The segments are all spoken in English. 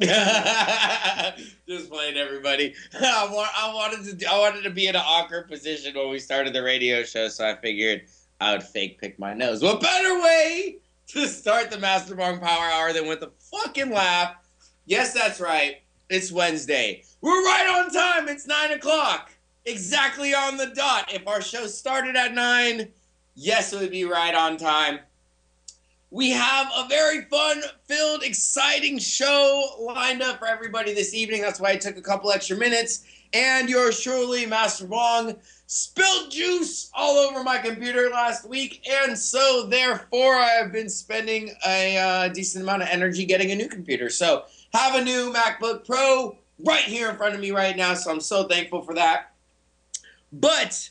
Just playing, everybody. I wanted to be in an awkward position when we started the radio show, so I figured I would fake pick my nose. What better way to start the Master Bong Power Hour than with a fucking laugh? Yes, that's right. It's Wednesday. We're right on time. It's 9 o'clock. Exactly on the dot. If our show started at 9, yes, it would be right on time. We have a very fun-filled, exciting show lined up for everybody this evening. That's why I took a couple extra minutes. And yours truly, Master Bong, spilled juice all over my computer last week. And so, therefore, I have been spending a decent amount of energy getting a new computer. So, have a new MacBook Pro right here in front of me right now. So, I'm so thankful for that. But,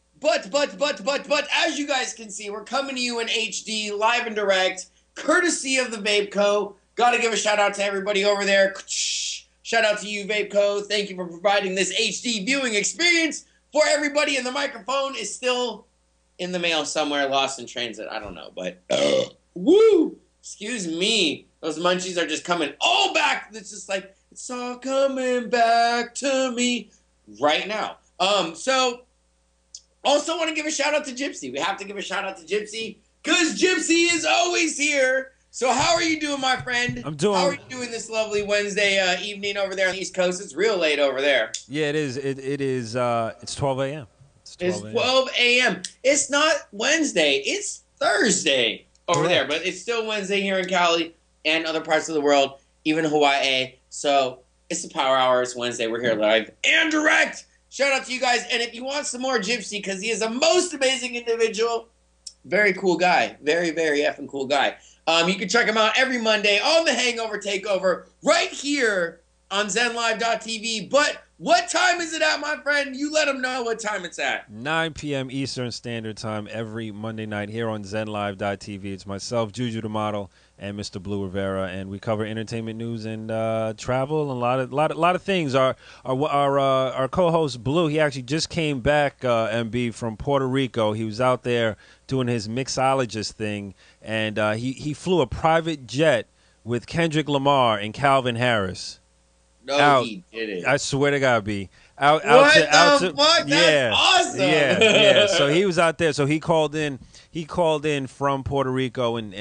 as you guys can see, we're coming to you in HD, live and direct, courtesy of the Vape Co. Got to give a shout out to everybody over there. Shout out to you, Vape Co. Thank you for providing this HD viewing experience for everybody. And the microphone is still in the mail somewhere, lost in transit. I don't know, but woo! Excuse me. Those munchies are just coming all back. It's just like, it's all coming back to me right now. So, also want to give a shout out to Gypsy. We have to give a shout out to Gypsy because Gypsy is always here. So how are you doing, my friend? I'm doing. How are you doing this lovely Wednesday evening over there on the East Coast? It's real late over there. Yeah, it is. It is. It's 12 a.m. It's 12 a.m. It's not Wednesday. It's Thursday over there, but it's still Wednesday here in Cali and other parts of the world, even Hawaii. So it's the Power Hour. It's Wednesday. We're here live and direct. Shout out to you guys. And if you want some more Gypsy, because he is a most amazing individual, very cool guy. Very, very effing cool guy. You can check him out every Monday on the Hangover Takeover right here on ZenLive.tv. But what time is it at, my friend? You let him know what time it's at. 9 p.m. Eastern Standard Time every Monday night here on ZenLive.tv. It's myself, Juju the Model, and Mr. Blue Rivera, and we cover entertainment news and travel and a lot of things. Our co-host Blue, he actually just came back, MB, from Puerto Rico. He was out there doing his mixologist thing, and he flew a private jet with Kendrick Lamar and Calvin Harris. No, he didn't. I swear to God, B. What the fuck? That's awesome. Yeah. So he was out there. So he called in. He called in from Puerto Rico and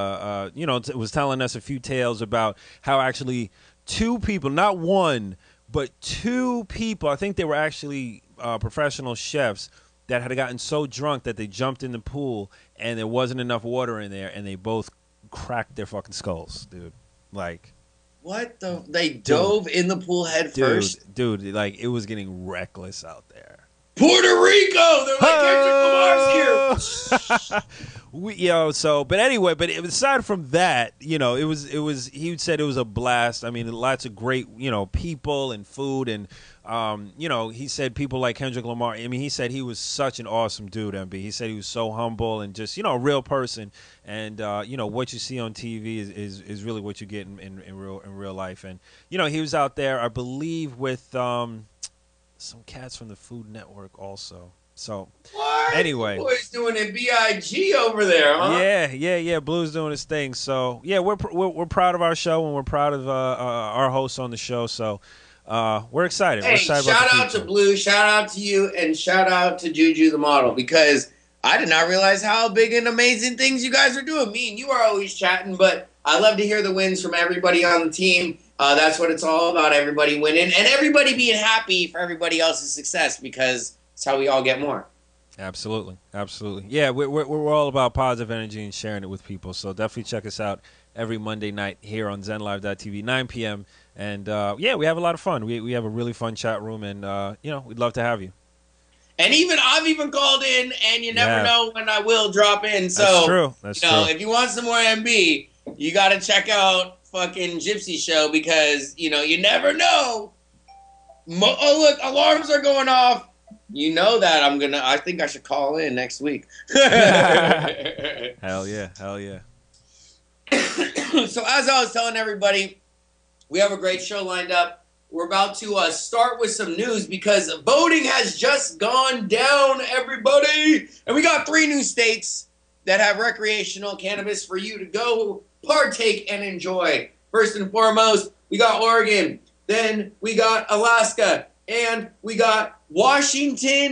was telling us a few tales about how actually two people, not one, but two people, I think they were actually professional chefs that had gotten so drunk that they jumped in the pool and there wasn't enough water in there and they both cracked their fucking skulls, dude. Like, what the? They dove in the pool head first? Dude, like, it was getting reckless out there. Puerto Rico! They're like, Kendrick Lamar's here! But anyway, aside from that, he said it was a blast. I mean, lots of great, people and food and, he said people like Kendrick Lamar. I mean, he said he was such an awesome dude, MB. He said he was so humble and just, a real person. And, what you see on TV is really what you get in real life. And, he was out there, I believe, with some cats from the Food Network also. So, what? Anyway. Boy's doing it B.I.G. over there, huh? Yeah. Blue's doing his thing. So, yeah, we're proud of our show and we're proud of our hosts on the show. So, we're excited. Hey, shout out to Blue, shout out to you, and shout out to Juju the Model, because I did not realize how big and amazing things you guys are doing. Me and you are always chatting, but I love to hear the wins from everybody on the team. That's what it's all about, everybody winning and everybody being happy for everybody else's success, because it's how we all get more. Absolutely. Yeah, we're all about positive energy and sharing it with people, so definitely check us out every Monday night here on ZenLive.tv, 9 p.m., and we have a lot of fun. We have a really fun chat room, and we'd love to have you. And I've even called in, and you never know when I will drop in. So that's true. That's true. If you want some more MB, you got to check out fucking Gypsy Show, because you never know. Oh look, alarms are going off. You know that I think I should call in next week. Hell yeah. So as I was telling everybody, we have a great show lined up. We're about to start with some news because voting has just gone down, everybody. And we got 3 new states that have recreational cannabis for you to go partake and enjoy. First and foremost, we got Oregon, then we got Alaska, and we got Washington,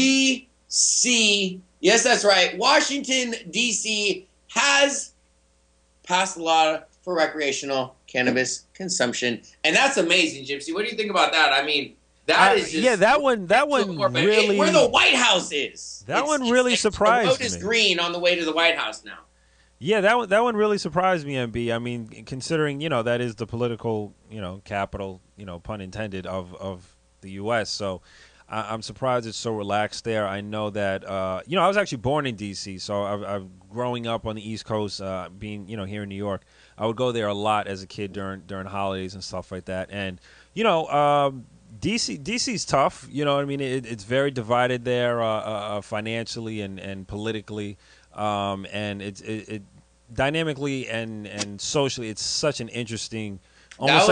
D.C. Yes, that's right. Washington, D.C. has passed a law for recreational cannabis consumption, and that's amazing, Gypsy. What do you think about that? I mean, that is just that one really where the White House is. That one really surprised me. The road is green on the way to the White House now. Yeah, that one really surprised me, MB. I mean, considering that is the political capital, pun intended, of the U.S. So I'm surprised it's so relaxed there. I know that I was actually born in D.C., so I've growing up on the East Coast, being here in New York, I would go there a lot as a kid during holidays and stuff like that. And DC's tough. You know what I mean? It's very divided there financially and politically, and it dynamically and socially. It's such an interesting. That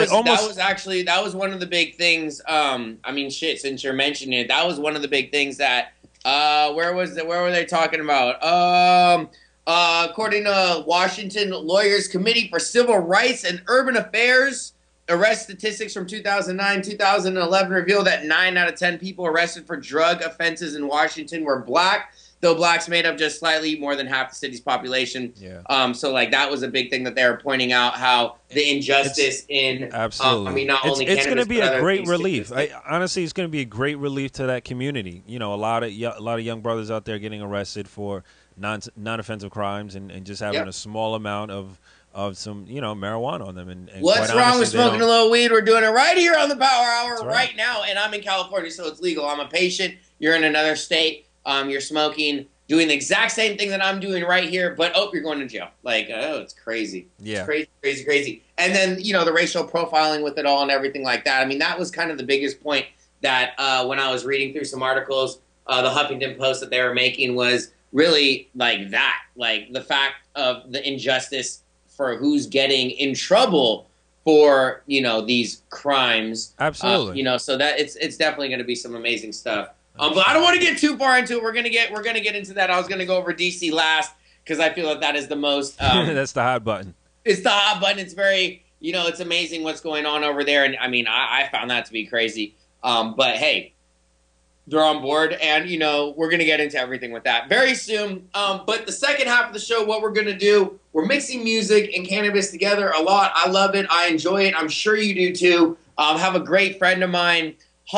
was one of the big things. I mean, shit. Since you're mentioning it, that was one of the big things that. Where were they talking about? According to Washington Lawyers Committee for Civil Rights and Urban Affairs, arrest statistics from 2009-2011 reveal that 9 out of 10 people arrested for drug offenses in Washington were black, though blacks made up just slightly more than half the city's population. Yeah. So like that was a big thing that they were pointing out, how the injustice absolutely. I mean, not only it's going to be a great relief. Honestly, it's going to be a great relief to that community. A lot of young brothers out there getting arrested for non-offensive crimes and just having a small amount of some marijuana on them. And what's wrong with smoking a little weed? We're doing it right here on the Power Hour right now, and I'm in California, so it's legal. I'm a patient. You're in another state. You're smoking, doing the exact same thing that I'm doing right here, but you're going to jail. Like, it's crazy. Yeah. It's crazy. And then, the racial profiling with it all and everything like that. I mean, that was kind of the biggest point that when I was reading through some articles, the Huffington Post that they were making was really like that. Like the fact of the injustice for who's getting in trouble for, these crimes. Absolutely. So that it's definitely going to be some amazing stuff. But I don't want to get too far into it. We're gonna get into that. I was gonna go over DC last because I feel that is the most. That's the hot button. It's the hot button. It's very, it's amazing what's going on over there, and I mean, I found that to be crazy. But hey, they're on board, and we're gonna get into everything with that very soon. But the second half of the show, what we're gonna do, we're mixing music and cannabis together a lot. I love it. I enjoy it. I'm sure you do too. Have a great friend of mine.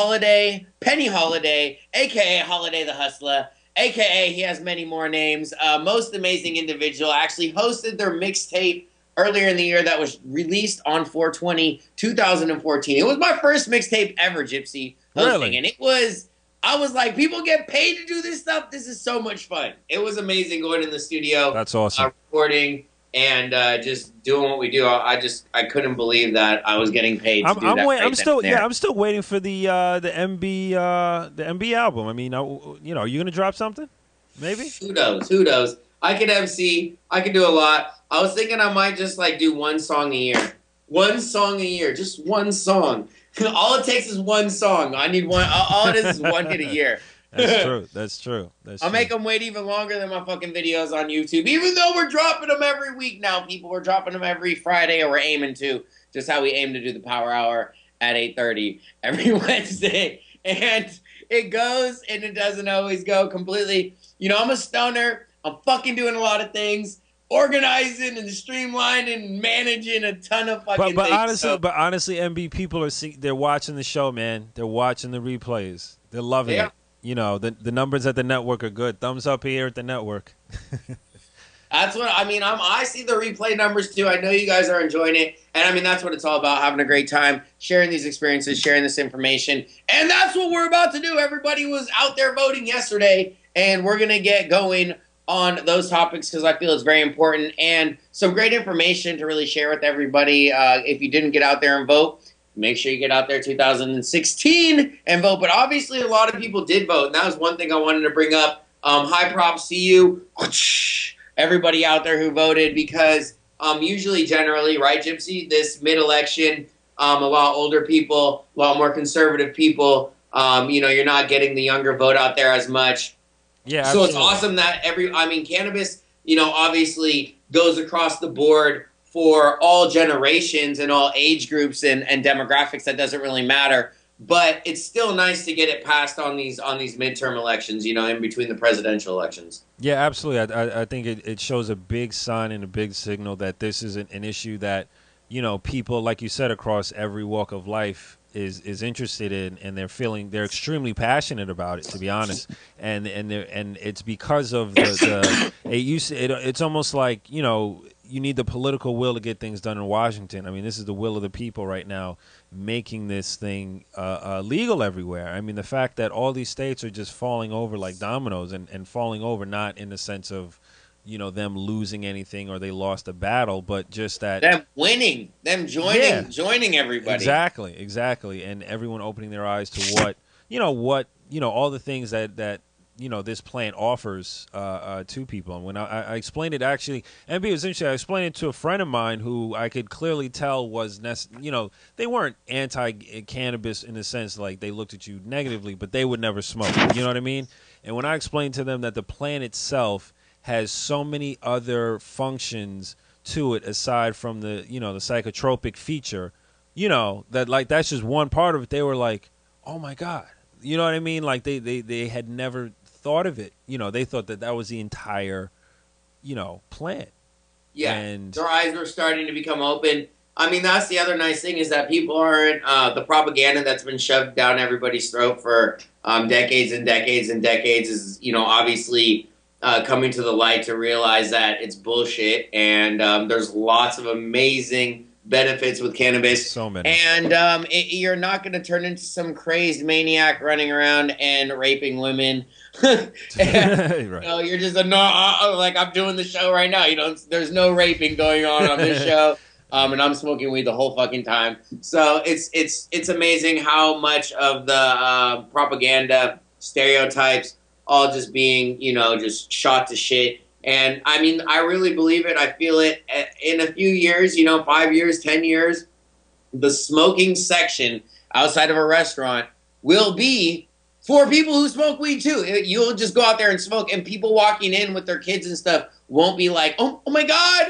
Penny Holiday, a.k.a. Holiday the Hustler, a.k.a. he has many more names. Most amazing individual. Actually hosted their mixtape earlier in the year that was released on 4/20/2014. It was my first mixtape ever, Gypsy, hosting. Really? And I was like, people get paid to do this stuff? This is so much fun. It was amazing going in the studio. That's awesome. Recording. And just doing what we do, I couldn't believe that I was getting paid to do that. I'm still waiting for the MB album. I mean, are you gonna drop something? Maybe. Who knows? I could MC. I could do a lot. I was thinking I might just do one song a year. Just one song. All it takes is one song. I need one. All it is one hit a year. That's true. I'll make them wait even longer than my fucking videos on YouTube. Even though we're dropping them every week now, people. We're dropping them every Friday, or we're aiming to. Just how we aim to do the Power Hour at 8:30 every Wednesday. And it goes, and it doesn't always go completely. I'm a stoner. I'm fucking doing a lot of things. Organizing and streamlining and managing a ton of fucking things. But honestly, MB, people they're watching the show, man. They're watching the replays. They're loving it. The numbers at the network are good. Thumbs up here at the network. That's what I mean. I see the replay numbers too. I know you guys are enjoying it, and I mean that's what it's all about: having a great time, sharing these experiences, sharing this information, and that's what we're about to do. Everybody was out there voting yesterday, and we're gonna get going on those topics because I feel it's very important and some great information to really share with everybody. If you didn't get out there and vote, make sure you get out there 2016 and vote. But obviously a lot of people did vote, and that was one thing I wanted to bring up. High props to you, everybody out there who voted, because usually, generally, right, Gypsy, this mid-election, a lot older people, a lot more conservative people, you're not getting the younger vote out there as much. Yeah, so absolutely. it's awesome that cannabis, obviously goes across the board for all generations and all age groups and demographics. That doesn't really matter. But it's still nice to get it passed on these midterm elections, you know, in between the presidential elections. Yeah, absolutely. I think it shows a big sign and a big signal that this is an issue that, you know, people, like you said, across every walk of life is interested in, and they're extremely passionate about it, to be honest. And it's because of it's almost like, you know, you need the political will to get things done in Washington. I mean, this is the will of the people right now, making this thing legal everywhere. I mean, the fact that all these states are just falling over like dominoes, and falling over not in the sense of, you know, them losing anything or they lost a battle, but just that them winning, them joining everybody. Exactly, and everyone opening their eyes to what all the things that you know this plant offers to people. And when I explained it, actually, MB, it was interesting. I explained it to a friend of mine who I could clearly tell was they weren't anti-cannabis in the sense like they looked at you negatively, but they would never smoke. You know what I mean? And when I explained to them that the plant itself has so many other functions to it aside from the psychotropic feature, you know, that like that's just one part of it, they were like, oh my God. You know what I mean? Like they had never thought of it. You know, they thought that was the entire, you know, plant. Yeah, and their eyes were starting to become open. I mean, that's the other nice thing is that people aren't the propaganda that's been shoved down everybody's throat for decades and decades and decades is, you know, obviously coming to the light to realize that it's bullshit. And there's lots of amazing benefits with cannabis. So many. And you're not going to turn into some crazed maniac running around and raping women. And, right. You know, you're just like I'm doing the show right now. You know, there's no raping going on this show. And I'm smoking weed the whole fucking time. So it's amazing how much of the propaganda stereotypes all just being, you know, just shot to shit. And I mean, I really believe it. I feel it. In a few years, you know, 5 years, 10 years, the smoking section outside of a restaurant will be for people who smoke weed too. You'll just go out there and smoke, and people walking in with their kids and stuff won't be like, oh my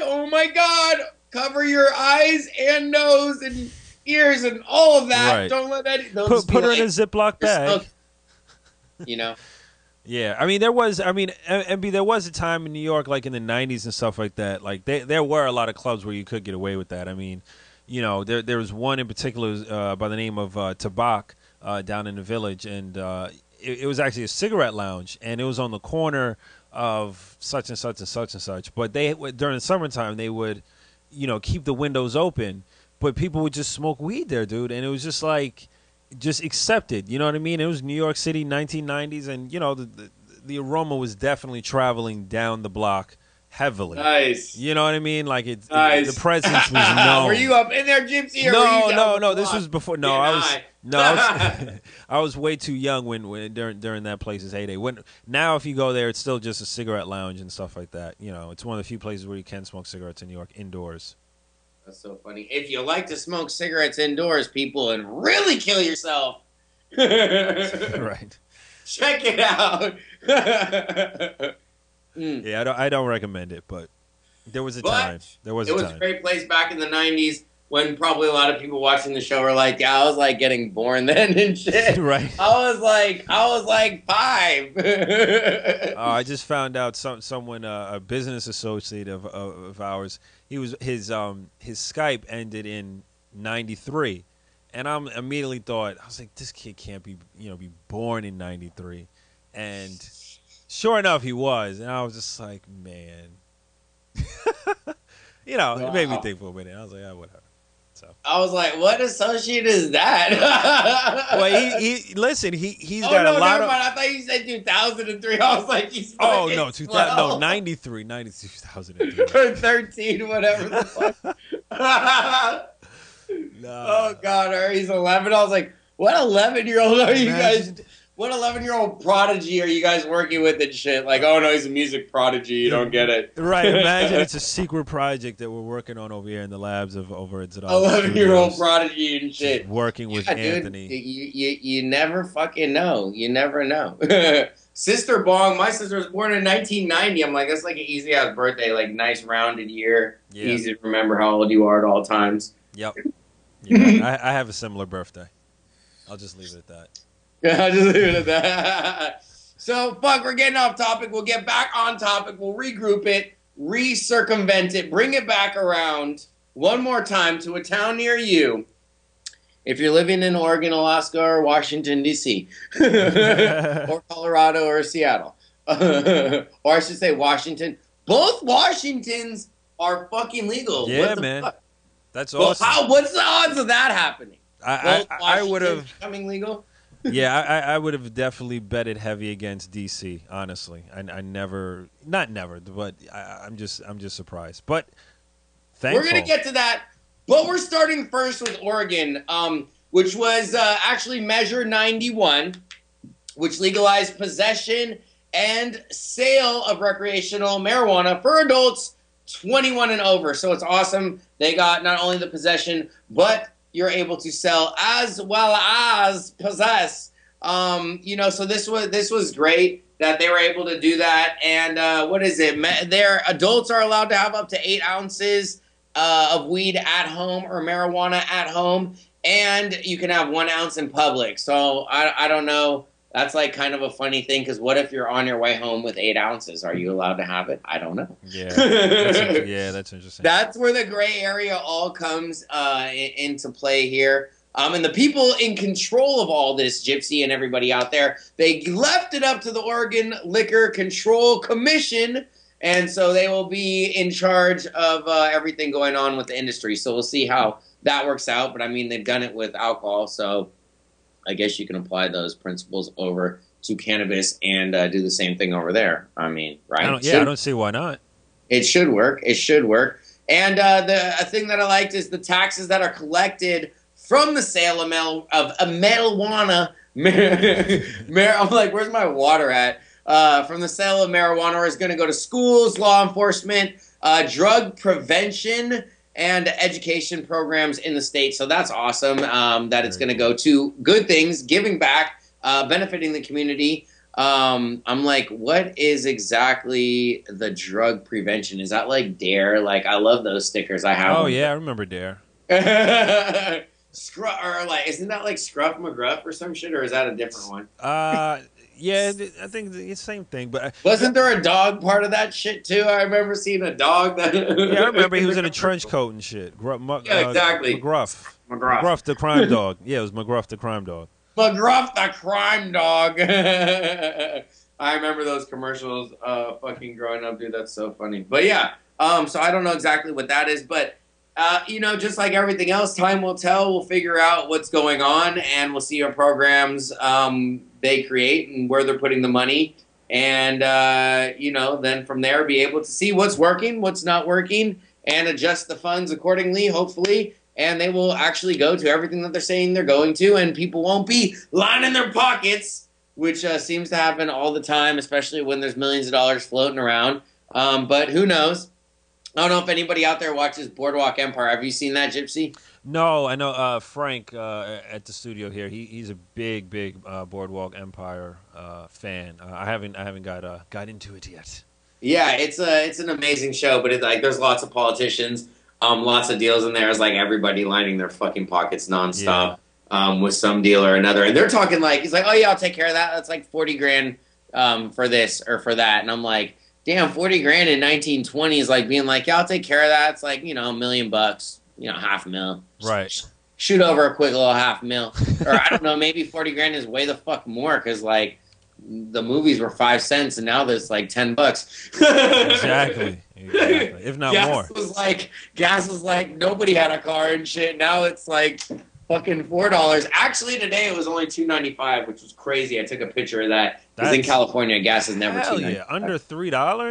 God, cover your eyes and nose and ears and all of that. Right. Don't let that. Put her in a Ziploc bag. You know. Yeah, I mean, there was a time in New York, like in the 90s and stuff like that. Like, there were a lot of clubs where you could get away with that. I mean, you know, there was one in particular by the name of Tabak down in the Village, and it was actually a cigarette lounge, and it was on the corner of such and such and such and such. But during the summertime, they would, you know, keep the windows open, but people would just smoke weed there, dude, and it was just like, just accepted, you know what I mean? It was New York City, 1990s, and you know the aroma was definitely traveling down the block heavily. Nice. You know what I mean? Like the presence was known. Were you up in there, Gypsy? Or No. This was before. No, I was way too young when during that place's heyday. Now if you go there, it's still just a cigarette lounge and stuff like that. You know, it's one of the few places where you can smoke cigarettes in New York indoors. That's so funny. If you like to smoke cigarettes indoors, people, and really kill yourself, right? Check it out. Yeah, I don't recommend it, but there was a time. It was a great place back in the 90s when probably a lot of people watching the show were like, yeah, I was like getting born then and shit. Right. I was like 5. I just found out someone a business associate of ours. His Skype ended in 93, and I immediately thought, I was like, this kid can't be born in 93, and sure enough he was, and I was just like, man, you know, wow. It made me think for a minute. I was like, whatever. So I was like, what associate is that? Well, he's got a lot of. I thought you said 2003. I was like, he's. Oh no, 93, 2003. 13, whatever the fuck. No. Oh God, he's 11. I was like, what 11-year-old are you guys? what 11-year-old prodigy are you guys working with and shit? Like, oh no, he's a music prodigy. You don't get it. Right. Imagine it's a secret project that we're working on over here in the labs of over at Zadal 11-year-old prodigy and shit. Just working with Anthony. Dude, you never fucking know. You never know. Sister Bong, my sister was born in 1990. I'm like, that's like an easy ass birthday, like nice rounded year. Yeah. Easy to remember how old you are at all times. Yep. Yeah, I have a similar birthday. I'll just leave it at that. Yeah, I'll just leave it at that. So, fuck, we're getting off topic. We'll get back on topic. We'll regroup it, recircumvent it, bring it back around one more time to a town near you. If you're living in Oregon, Alaska, or Washington, D.C., or Colorado, or Seattle, or I should say Washington. Both Washingtons are fucking legal. Yeah, man. Fuck? That's awesome. What's the odds of that happening? I would have becoming legal. Yeah, I would have definitely betted heavy against DC. Honestly, I never, not never, but I'm just surprised. But thankful. We're gonna get to that, but we're starting first with Oregon, which was actually Measure 91, which legalized possession and sale of recreational marijuana for adults 21 and over. So it's awesome. They got not only the possession, but you're able to sell as well as possess. So this was great that they were able to do that. And what is it? Their adults are allowed to have up to 8 ounces of weed at home or marijuana at home, and you can have 1 ounce in public. So I don't know. That's like kind of a funny thing, because what if you're on your way home with 8 ounces? Are you allowed to have it? I don't know. Yeah, that's interesting. That's where the gray area all comes into play here. And the people in control of all this, Gypsy and everybody out there, they left it up to the Oregon Liquor Control Commission, and so they will be in charge of everything going on with the industry. So we'll see how that works out. But I mean, they've done it with alcohol, so I guess you can apply those principles over to cannabis and do the same thing over there. I mean, right? I don't see why not. It should work. It should work. And a thing that I liked is the taxes that are collected from the sale of marijuana. I'm like, where's my water at? From the sale of marijuana is going to go to schools, law enforcement, drug prevention, and education programs in the state. So that's awesome that it's going to go to good things, giving back, benefiting the community. I'm like, what is exactly the drug prevention? Is that like DARE? Like, I love those stickers. I have. Oh, yeah, I remember DARE. Or like, isn't that like Scruff McGruff or some shit, or is that a different one? Yeah, I think it's the same thing. But wasn't there a dog part of that shit too? I remember seeing a dog that. Yeah, I remember he was in a trench coat and shit. Yeah, exactly. McGruff, the crime dog. Yeah, it was McGruff, the crime dog. McGruff, the crime dog. I remember those commercials. Fucking growing up, dude. That's so funny. But yeah, so I don't know exactly what that is, but. Just like everything else, time will tell. We'll figure out what's going on, and we'll see our programs they create and where they're putting the money. And, then from there, be able to see what's working, what's not working, and adjust the funds accordingly, hopefully. And they will actually go to everything that they're saying they're going to, and people won't be lining their pockets, which seems to happen all the time, especially when there's millions of dollars floating around. But who knows? I don't know if anybody out there watches Boardwalk Empire. Have you seen that, Gypsy? No, I know Frank at the studio here. He's a big Boardwalk Empire fan. I haven't got into it yet. Yeah, it's an amazing show, but there's lots of politicians, lots of deals in there. It's like everybody lining their fucking pockets nonstop with some deal or another, and they're talking like he's like, oh yeah, I'll take care of that. That's like $40,000 for this or for that, and I'm like. Damn, $40,000 in 1920 is like being like, yeah, I'll take care of that. It's like, $1 million, $500,000. Right. Shoot over a quick little $500,000. Or I don't know, maybe $40,000 is way the fuck more because like the movies were 5 cents and now there's like $10. Exactly. If not more. Gas was like nobody had a car and shit. Now it's like fucking $4. Actually, today it was only $2.95, which was crazy. I took a picture of that. Because in California, gas is never $2.95. Yeah, under $3?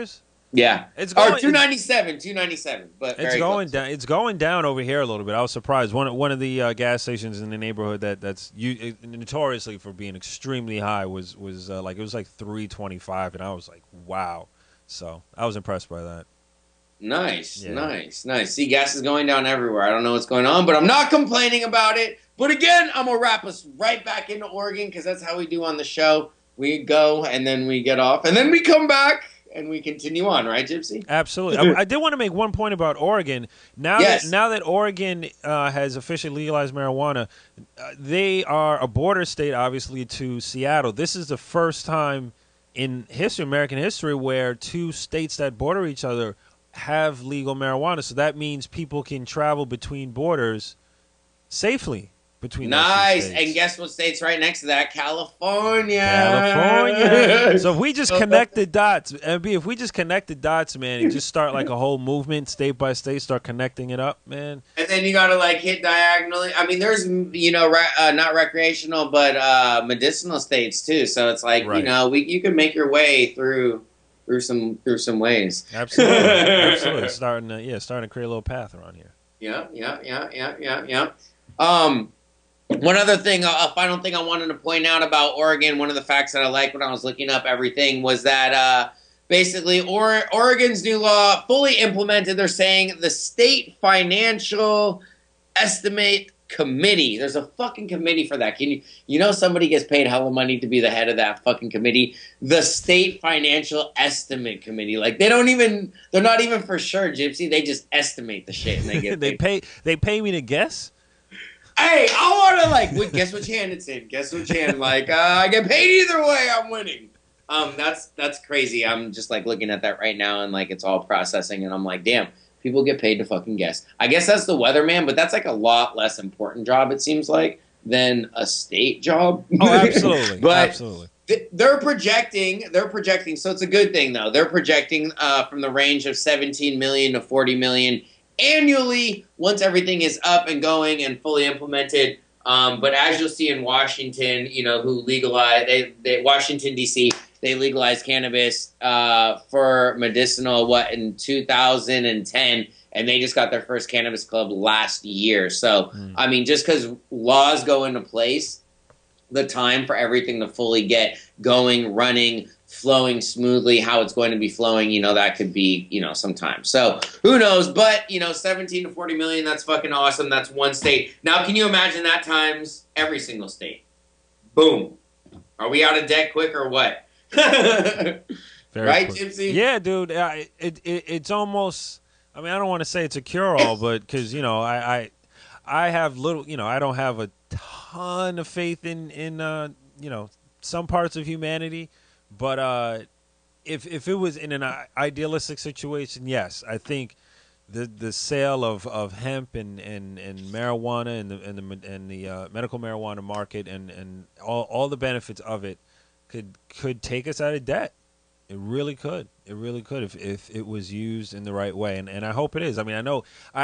Yeah. It's Or going. 297. But It's very going close. down. It's going down over here a little bit. I was surprised. One of the gas stations in the neighborhood that's notoriously for being extremely high was like it was like 325, and I was like, wow. So I was impressed by that. Nice, Yeah. nice. See, gas is going down everywhere. I don't know what's going on, but I'm not complaining about it. But again, I'm going to wrap us right back into Oregon because that's how we do on the show. We go, and then we get off, and then we come back, and we continue on. Right, Gypsy? Absolutely. I did want to make one point about Oregon. Yes. Now that Oregon has officially legalized marijuana, they are a border state, obviously, to Seattle. This is the first time in history, American history, where two states that border each other have legal marijuana. So that means people can travel between borders safely between those two Nice. states. And guess what state's right next to that? California. So if we just connect the dots, MB, if we just connect the dots, man, and just start like a whole movement state by state, start connecting it up, man. And then you got to like hit diagonally. I mean, there's, not recreational, but medicinal states too. So it's like, Right. you can make your way through some ways. Absolutely. Starting to create a little path around here. Yeah. One other thing, a final thing I wanted to point out about Oregon, one of the facts that I liked when I was looking up everything was that basically Oregon's new law fully implemented. They're saying the State Financial Estimate Committee. There's a fucking committee for that. Somebody gets paid hella money to be the head of that fucking committee? The State Financial Estimate Committee. Like they're not even for sure, Gypsy. They just estimate the shit and they get paid. They pay me to guess. Hey, I want to guess which hand it's in. Guess which hand. I get paid either way. I'm winning. That's crazy. I'm just looking at that right now and it's all processing and I'm like, damn, people get paid to fucking guess. I guess that's the weatherman, but that's a lot less important job it seems like than a state job. Oh, absolutely. But absolutely. They're projecting. So it's a good thing though. They're projecting from the range of 17 million to 40 million annually once everything is up and going and fully implemented. But as you'll see in Washington, who legalized Washington D.C. They legalized cannabis for medicinal in 2010, and they just got their first cannabis club last year. So I mean, just because laws go into place, the time for everything to fully get going, running, flowing smoothly, how it's going to be flowing, that could be, some time. So who knows? But, 17 to 40 million, that's fucking awesome. That's one state. Now, can you imagine that times every single state? Boom. Are we out of debt quick or what? Right, quick. Gypsy? Yeah, dude. It's almost, I mean, I don't want to say it's a cure-all, but because, I have little, I don't have a ton of faith in some parts of humanity. But if it was in an idealistic situation, yes, I think the sale of hemp and marijuana and the medical marijuana market and all the benefits of it could take us out of debt. It really could. It really could if it was used in the right way. And I hope it is. I mean, I know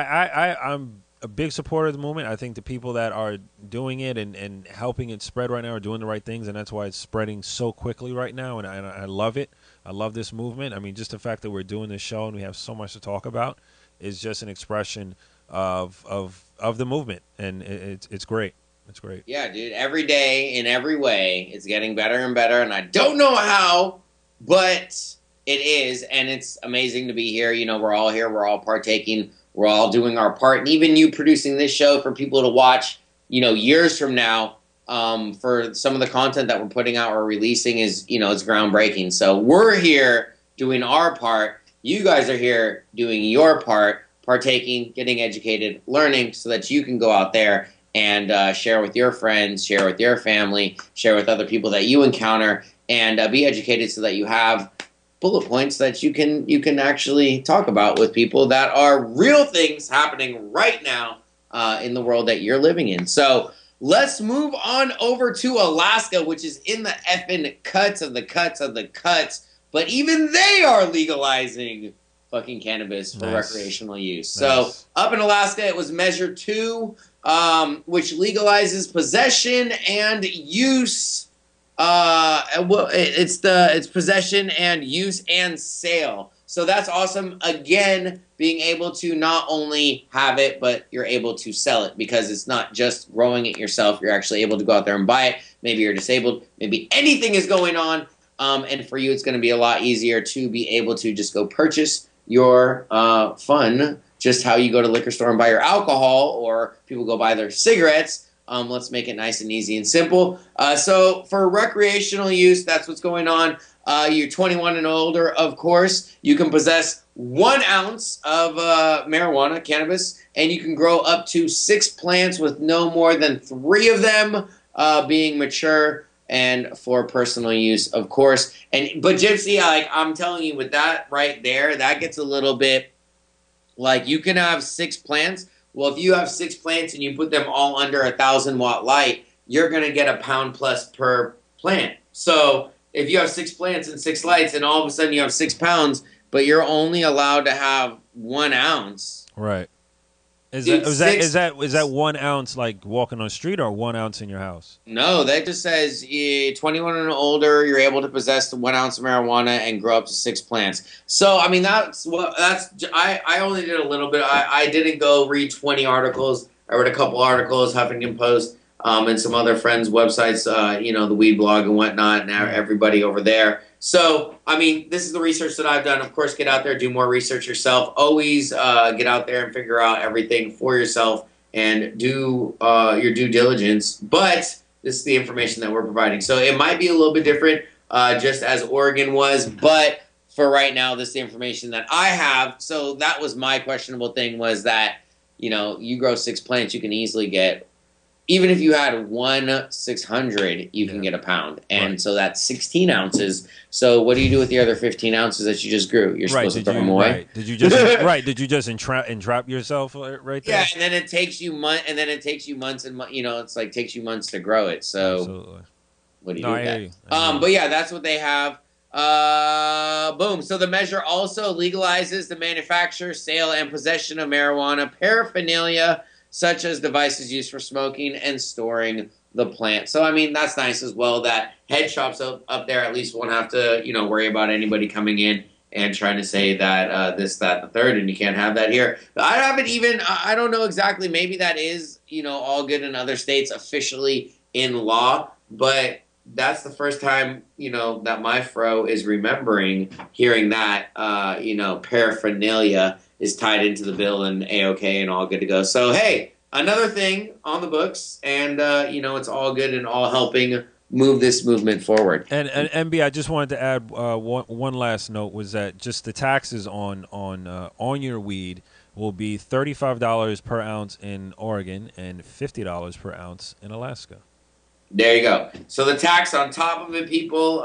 I'm a big supporter of the movement. I think the people that are doing it and helping it spread right now are doing the right things, and that's why it's spreading so quickly right now, and I love it. I love this movement. I mean, just the fact that we're doing this show and we have so much to talk about is just an expression of the movement, and it's great. It's great. Yeah, dude. Every day, in every way, it's getting better and better, and I don't know how, but it is, and it's amazing to be here. We're all here. We're all partaking. We're all doing our part, and even you producing this show for people to watch, years from now, for some of the content that we're putting out or releasing is, it's groundbreaking. So we're here doing our part. You guys are here doing your part, partaking, getting educated, learning so that you can go out there and share with your friends, share with your family, share with other people that you encounter, and be educated so that you have bullet points that you can actually talk about with people that are real things happening right now in the world that you're living in. So let's move on over to Alaska, which is in the effing cuts of the cuts of the cuts. But even they are legalizing fucking cannabis for recreational use. Nice. So up in Alaska, it was Measure 2, which legalizes possession and use. It's possession and use and sale So that's awesome. Again, being able to not only have it, but you're able to sell it because it's not just growing it yourself. You're actually able to go out there and buy it. Maybe you're disabled. Maybe anything is going on. And for you, it's going to be a lot easier to be able to just go purchase your fun, just how you go to the liquor store and buy your alcohol, or people go buy their cigarettes. Let's make it nice and easy and simple. So for recreational use, that's what's going on. You're 21 and older, of course. You can possess 1 ounce of marijuana, cannabis, and you can grow up to 6 plants with no more than 3 of them being mature and for personal use, of course. But Gypsy, like I'm telling you, with that right there, that gets a little bit like you can have 6 plants. Well, if you have 6 plants and you put them all under a 1,000-watt light, you're gonna get a pound plus per plant. So if you have 6 plants and 6 lights, and all of a sudden you have 6 pounds, but you're only allowed to have 1 ounce, right? Is that 1 ounce like walking on the street, or 1 ounce in your house? No, that just says 21 and older. You're able to possess 1 ounce of marijuana and grow up to 6 plants. So I mean, I only did a little bit. I didn't go read 20 articles. I read a couple articles, Huffington Post, and some other friends' websites. The Weed Blog and whatnot, and everybody over there. So, I mean, this is the research that I've done. Of course, get out there, do more research yourself. Always get out there and figure out everything for yourself and do your due diligence. But this is the information that we're providing. So it might be a little bit different, just as Oregon was. But for right now, this is the information that I have. So that was my questionable thing, was that, you grow 6 plants, you can easily get, even if you had 1/600, you can get a pound. And right. So that's 16 ounces. So what do you do with the other 15 ounces that you just grew? You're supposed to throw them away. Right. Did you just Did you just entrap yourself right there? Yeah, and then it takes you months, and it's like takes you months to grow it. So absolutely. What do you do with that? I hear you. But yeah, that's what they have. Boom. So the measure also legalizes the manufacture, sale, and possession of marijuana paraphernalia, such as devices used for smoking and storing the plant. So, I mean, that's nice as well that head shops up there at least won't have to, worry about anybody coming in and trying to say that this, that, the third, and you can't have that here. But I don't know exactly. Maybe that is, all good in other states officially in law, but that's the first time, that my fro is remembering hearing that, paraphernalia is tied into the bill and A-OK and all good to go. So, hey, another thing on the books, and, it's all good and all helping move this movement forward. And MB, I just wanted to add one last note, was that just the taxes on your weed will be $35 per ounce in Oregon and $50 per ounce in Alaska. There you go. So the tax on top of it, people,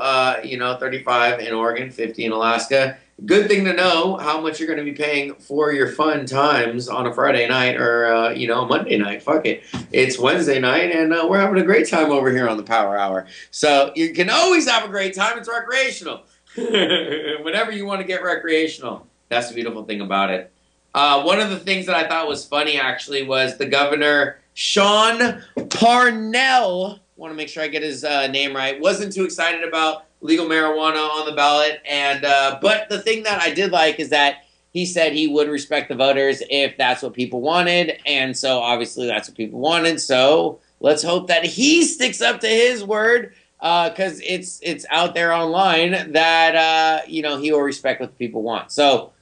35 in Oregon, 50 in Alaska. Good thing to know how much you're going to be paying for your fun times on a Friday night or, Monday night. Fuck it. It's Wednesday night, and we're having a great time over here on the Power Hour. So you can always have a great time. It's recreational. Whenever you want to get recreational. That's the beautiful thing about it. One of the things that I thought was funny, actually, was the governor, Sean Parnell, want to make sure I get his name right, wasn't too excited about legal marijuana on the ballot. And but the thing that I did like is that he said he would respect the voters if that's what people wanted. And so obviously that's what people wanted. So let's hope that he sticks up to his word, because it's out there online that, he will respect what the people want. So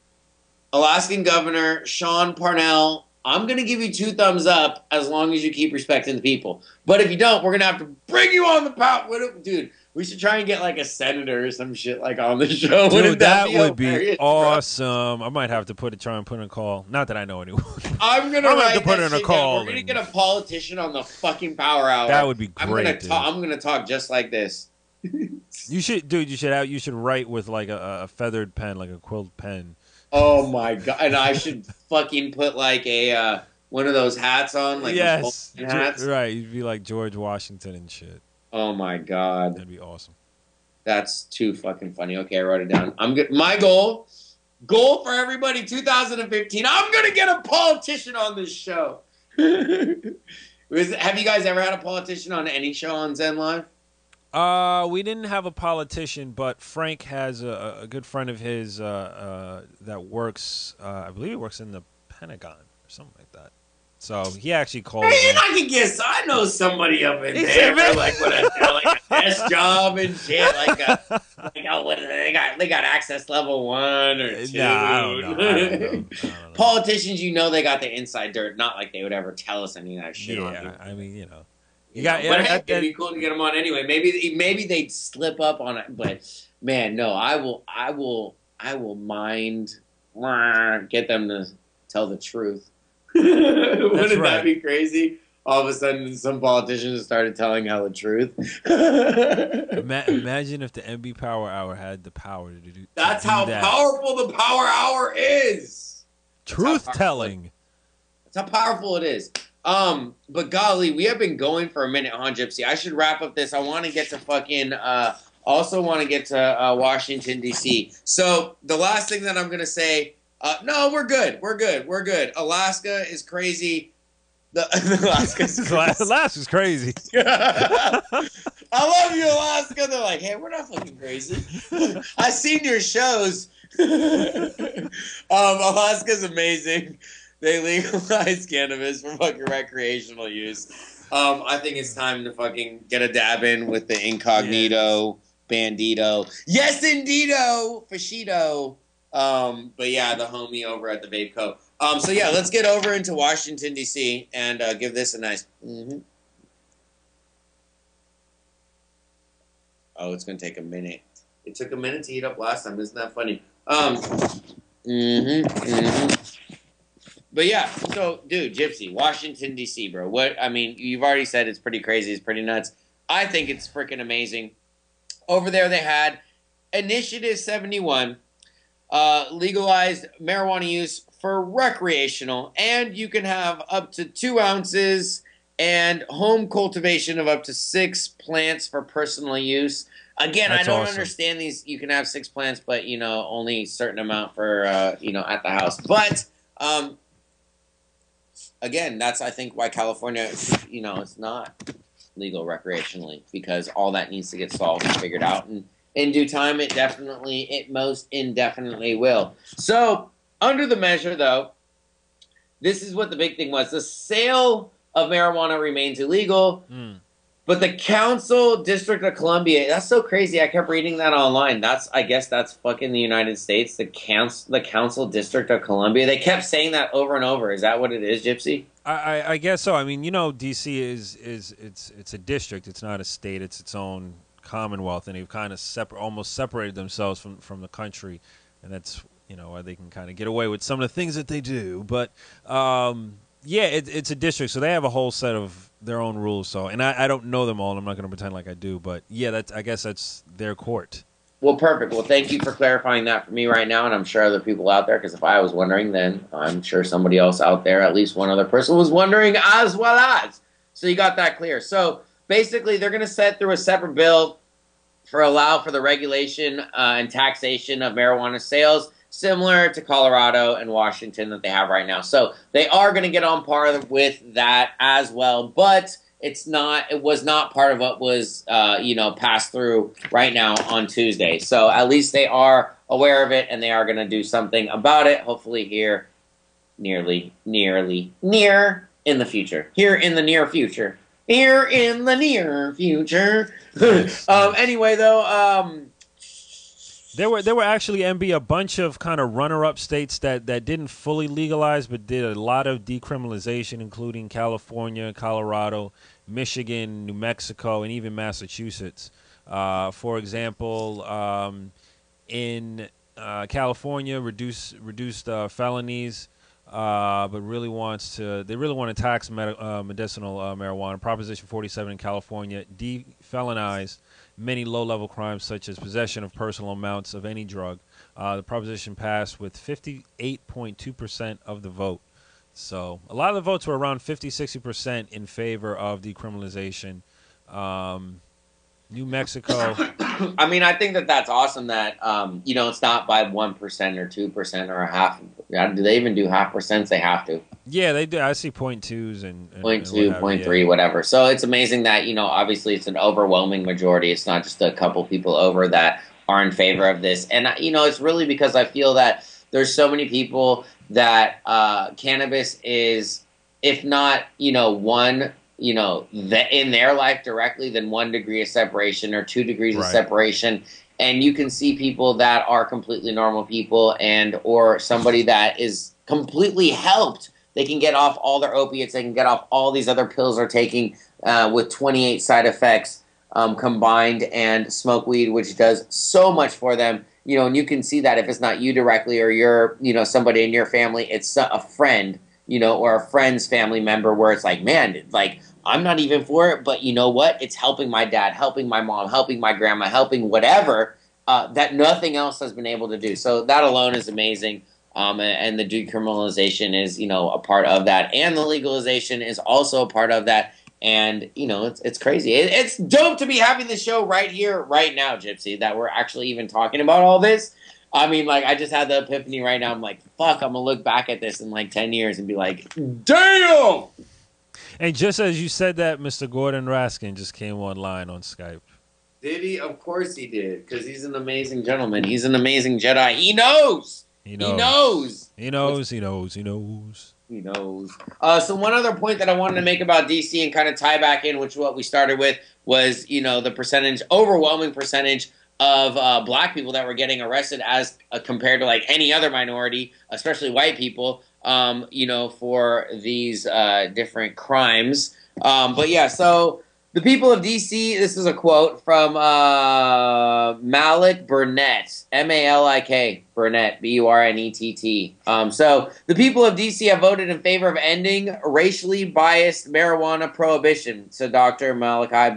Alaskan Governor Sean Parnell, I'm going to give you 2 thumbs up as long as you keep respecting the people. But if you don't, we're going to have to bring you on the power. Dude, we should try and get like a senator or some shit like on the show. Dude, that would be awesome. I might have to try and put in a call. Not that I know anyone. I'm going to have to put in a call. We're going to get a politician on the fucking Power Hour. That would be great. I'm going to talk just like this. You should write with like a feathered pen, like a quilt pen. Oh my god! And I should fucking put like a one of those hats on, like yes, hats. Right? You'd be like George Washington and shit. Oh my god, that'd be awesome. That's too fucking funny. Okay, I wrote it down. I'm good. My goal for everybody, 2015. I'm gonna get a politician on this show. Have you guys ever had a politician on any show on Zen Live? We didn't have a politician, but Frank has a good friend of his that works. I believe he works in the Pentagon or something like that. So he actually calls. Man, I can guess. I know somebody up in there, like with like a desk job and shit. What they got access level 1 or 2. Nah, I don't know. Politicians, they got the inside dirt. Not like they would ever tell us any of that shit. Yeah, I mean, But hey, it'd be cool to get them on anyway. Maybe they'd slip up on it. But man, no, I will mind get them to tell the truth. Wouldn't that be crazy? All of a sudden, some politicians started telling hella truth. Imagine if the MB Power Hour had the power to do. That's how powerful the Power Hour is. Truth telling. That's how powerful it is. But golly, we have been going for a minute, huh, Gypsy? I should wrap up this. I want to get to also want to get to Washington, D.C. So the last thing that I'm going to say, no, we're good. Alaska is crazy. Alaska's crazy. I love you, Alaska. They're like, hey, we're not fucking crazy. I've seen your shows. Alaska's amazing. They legalize cannabis for fucking recreational use. I think it's time to fucking get a dab in with the incognito, bandito. Yes, indeedo, fascito. But yeah, the homie over at the Vape Co. So yeah, let's get over into Washington, D.C. and give this a nice... Mm-hmm. Oh, it's going to take a minute. It took a minute to heat up last time. Isn't that funny? But yeah, so, dude, Gypsy, Washington, D.C., bro. You've already said it's pretty crazy. It's pretty nuts. I think it's freaking amazing. Over there, they had Initiative 71, legalized marijuana use for recreational, and you can have up to 2 ounces and home cultivation of up to 6 plants for personal use. Again, I don't understand these. You can have 6 plants, but, only a certain amount for, at the house. But, again, that's, I think, why California, it's not legal recreationally, because all that needs to get solved and figured out. And in due time, it most indefinitely will. So, under the measure, though, this is what the big thing was. The sale of marijuana remains illegal, but the Council District of Columbia, that's so crazy. I kept reading that online. I guess that's fucking the United States, the Council District of Columbia. They kept saying that over and over. Is that what it is, Gypsy? I guess so. I mean, D.C. it's a district. It's not a state. It's its own commonwealth, and they've kind of almost separated themselves from the country, and that's why they can kind of get away with some of the things that they do. But yeah, it's a district, so they have a whole set of their own rules. So, and I don't know them all, and I'm not going to pretend like I do. But yeah, I guess that's their court. Well, perfect. Well, thank you for clarifying that for me right now, and I'm sure other people out there, because if I was wondering, then I'm sure somebody else out there, at least one other person, was wondering as well as. So you got that clear. So basically, they're going to set through a separate bill allow for the regulation and taxation of marijuana sales, similar to Colorado and Washington that they have right now. So they are going to get on par with that as well, but it was not part of what was, passed through right now on Tuesday. So at least they are aware of it, and they are going to do something about it, hopefully here near in the future. Here in the near future. Anyway, though, There were actually, MB, a bunch of kind of runner-up states that didn't fully legalize, but did a lot of decriminalization, including California, Colorado, Michigan, New Mexico, and even Massachusetts. For example, in California, reduced felonies, but they really want to tax medicinal marijuana. Proposition 47 in California defelonized many low-level crimes such as possession of personal amounts of any drug. The proposition passed with 58.2% of the vote. So a lot of the votes were around 50-60% in favor of decriminalization. New Mexico. I mean, I think that's awesome that, it's not by 1% or 2% or a half. Do they even do half percents? They have to. Yeah, they do. I see .2s and point and two, whatever, point yeah. three, whatever. So it's amazing that, obviously it's an overwhelming majority. It's not just a couple people over that are in favor of this. And, it's really because I feel that there's so many people that cannabis is, if not, one, in their life directly, then 1 degree of separation or 2 degrees of Right. separation. And you can see people that are completely normal people and or somebody that is completely helped. They can get off all their opiates. They can get off all these other pills they're taking with 28 side effects combined, and smoke weed, which does so much for them. And you can see that if it's not you directly or you're, somebody in your family, it's a friend, or a friend's family member where it's like, man, like, I'm not even for it, but you know what? It's helping my dad, helping my mom, helping my grandma, helping whatever that nothing else has been able to do. So that alone is amazing. And the decriminalization is, a part of that. And the legalization is also a part of that. And, it's crazy. It's dope to be having the show right here, right now, Gypsy, that we're actually even talking about all this. I mean, like, I just had the epiphany right now. I'm like, fuck, I'm going to look back at this in like 10 years and be like, damn! And just as you said that, Mr. Gordon Raskin just came online on Skype. Did he? Of course he did, because he's an amazing gentleman. He's an amazing Jedi. He knows! He knows. He knows. He knows. He knows. He knows. He knows. So one other point that I wanted to make about DC and kind of tie back in, which is what we started with, was, the percentage, overwhelming percentage of black people that were getting arrested as compared to like any other minority, especially white people, for these different crimes. But yeah, so the people of D.C., this is a quote from Malik Burnett, M-A-L-I-K, Burnett, B-U-R-N-E-T-T. So the people of D.C. have voted in favor of ending racially biased marijuana prohibition. So Dr. Malik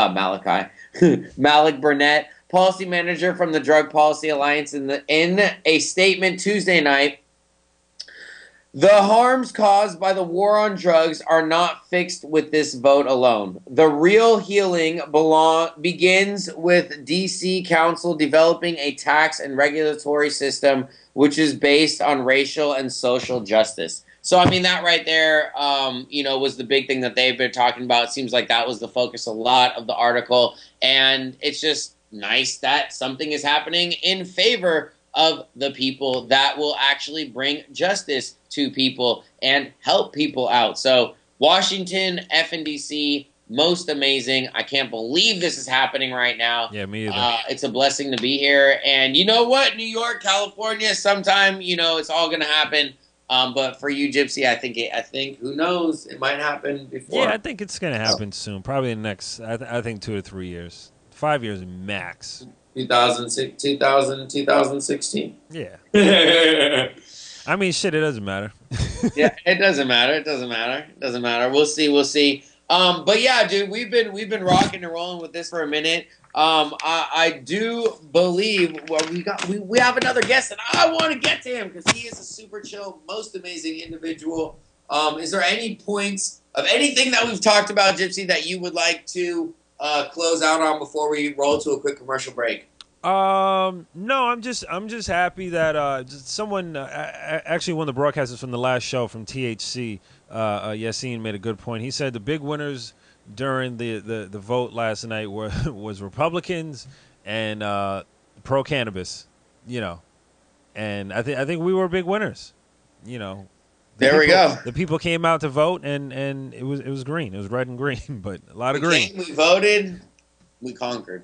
Burnett, policy manager from the Drug Policy Alliance, in a statement Tuesday night, the harms caused by the war on drugs are not fixed with this vote alone. The real healing begins with D.C. Council developing a tax and regulatory system which is based on racial and social justice. So, I mean, that right there, was the big thing that they've been talking about. It seems like that was the focus a lot of the article. And it's just nice that something is happening in favor of the people that will actually bring justice to people and help people out. So Washington, FNDC, most amazing. I can't believe this is happening right now. Yeah, me either. It's a blessing to be here. And you know what? New York, California, sometime, it's all going to happen. But for you, Gypsy, I think, who knows? It might happen before. Yeah, I think it's going to happen soon. Probably in the next, I think 2 or 3 years. 5 years max. 2016. Yeah. I mean, shit, it doesn't matter. Yeah, it doesn't matter. It doesn't matter. We'll see. But yeah, dude, we've been rocking and rolling with this for a minute. I do believe we have another guest, and I want to get to him because he is a super chill, most amazing individual. Is there any points of anything that we've talked about, Gypsy, that you would like to close out on before we roll to a quick commercial break? No, I'm just happy that someone actually, one of the broadcasters from the last show from THC, Yassine, made a good point. He said the big winners during the vote last night was Republicans and pro cannabis, and I think we were big winners, There we go. The people came out to vote, and it was green. It was red and green, but a lot of green. We voted. We conquered.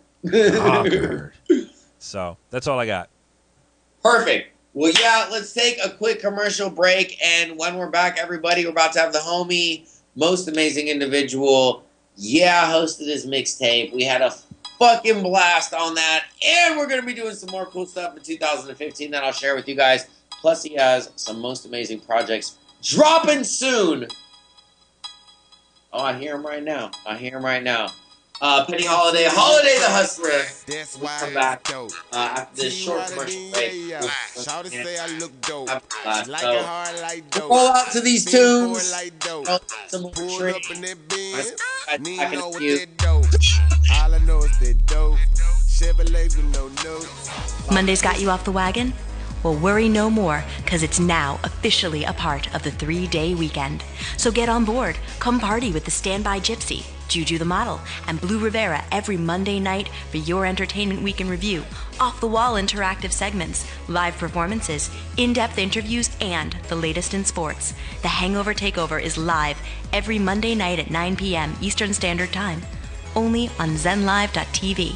So that's all I got. Perfect. Well, yeah, let's take a quick commercial break, and when we're back, everybody, we're about to have the homie, most amazing individual, hosted his mixtape. We had a fucking blast on that, and we're going to be doing some more cool stuff in 2015 that I'll share with you guys. Plus, he has some most amazing projects dropping soon. Oh, I hear him right now. Penny Holiday the Hustler. That's We'll why come back dope. after this short commercial break. Shout to say I look dope. Like Like it hard like dope. roll out to these tunes. Like dope. Some more Pull tree. up in that Benz. I Need can know what you. that dope. All I know is that dope. Chevrolet with no notes. Monday's got you off the wagon? Well, worry no more, because it's now officially a part of the 3-day weekend. So get on board. Come party with the Standby Gypsy, Juju the Model, and Blue Rivera every Monday night for your entertainment week in review, off-the-wall interactive segments, live performances, in-depth interviews, and the latest in sports. The Hangover Takeover is live every Monday night at 9 p.m. Eastern Standard Time, only on ZenLive.tv.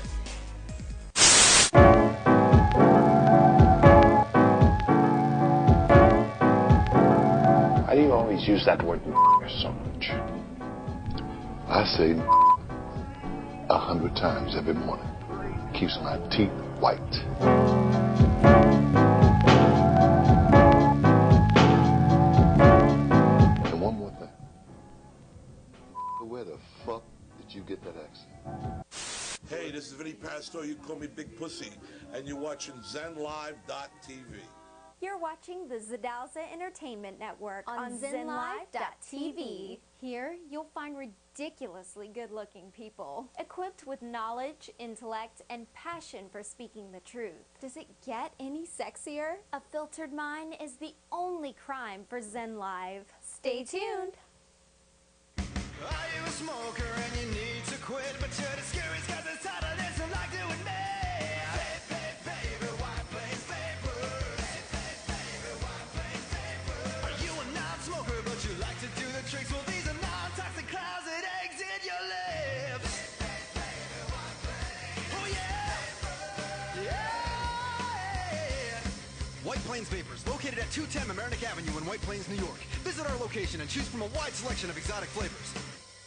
Why do you always use that word so much? I say 100 times every morning. Keeps my teeth white. And one more thing. Where the fuck did you get that accent? Hey, this is Vinny Pastor. You can call me Big Pussy. And you're watching ZenLive.tv. You're watching the Zidalza Entertainment Network on ZenLive.tv. Here, you'll find ridiculously good-looking people, equipped with knowledge, intellect, and passion for speaking the truth. Does it get any sexier? A filtered mind is the only crime for Zen Live. Stay tuned. Are you a smoker and you need to quit, but you're discouraged because it's harder than some like doing me? Tricks, well, these are non-toxic clouds that exit your lips. Oh yeah, yeah. White Plains Vapors, located at 210 Mamaroneck Avenue in White Plains, New York. Visit our location and choose from a wide selection of exotic flavors.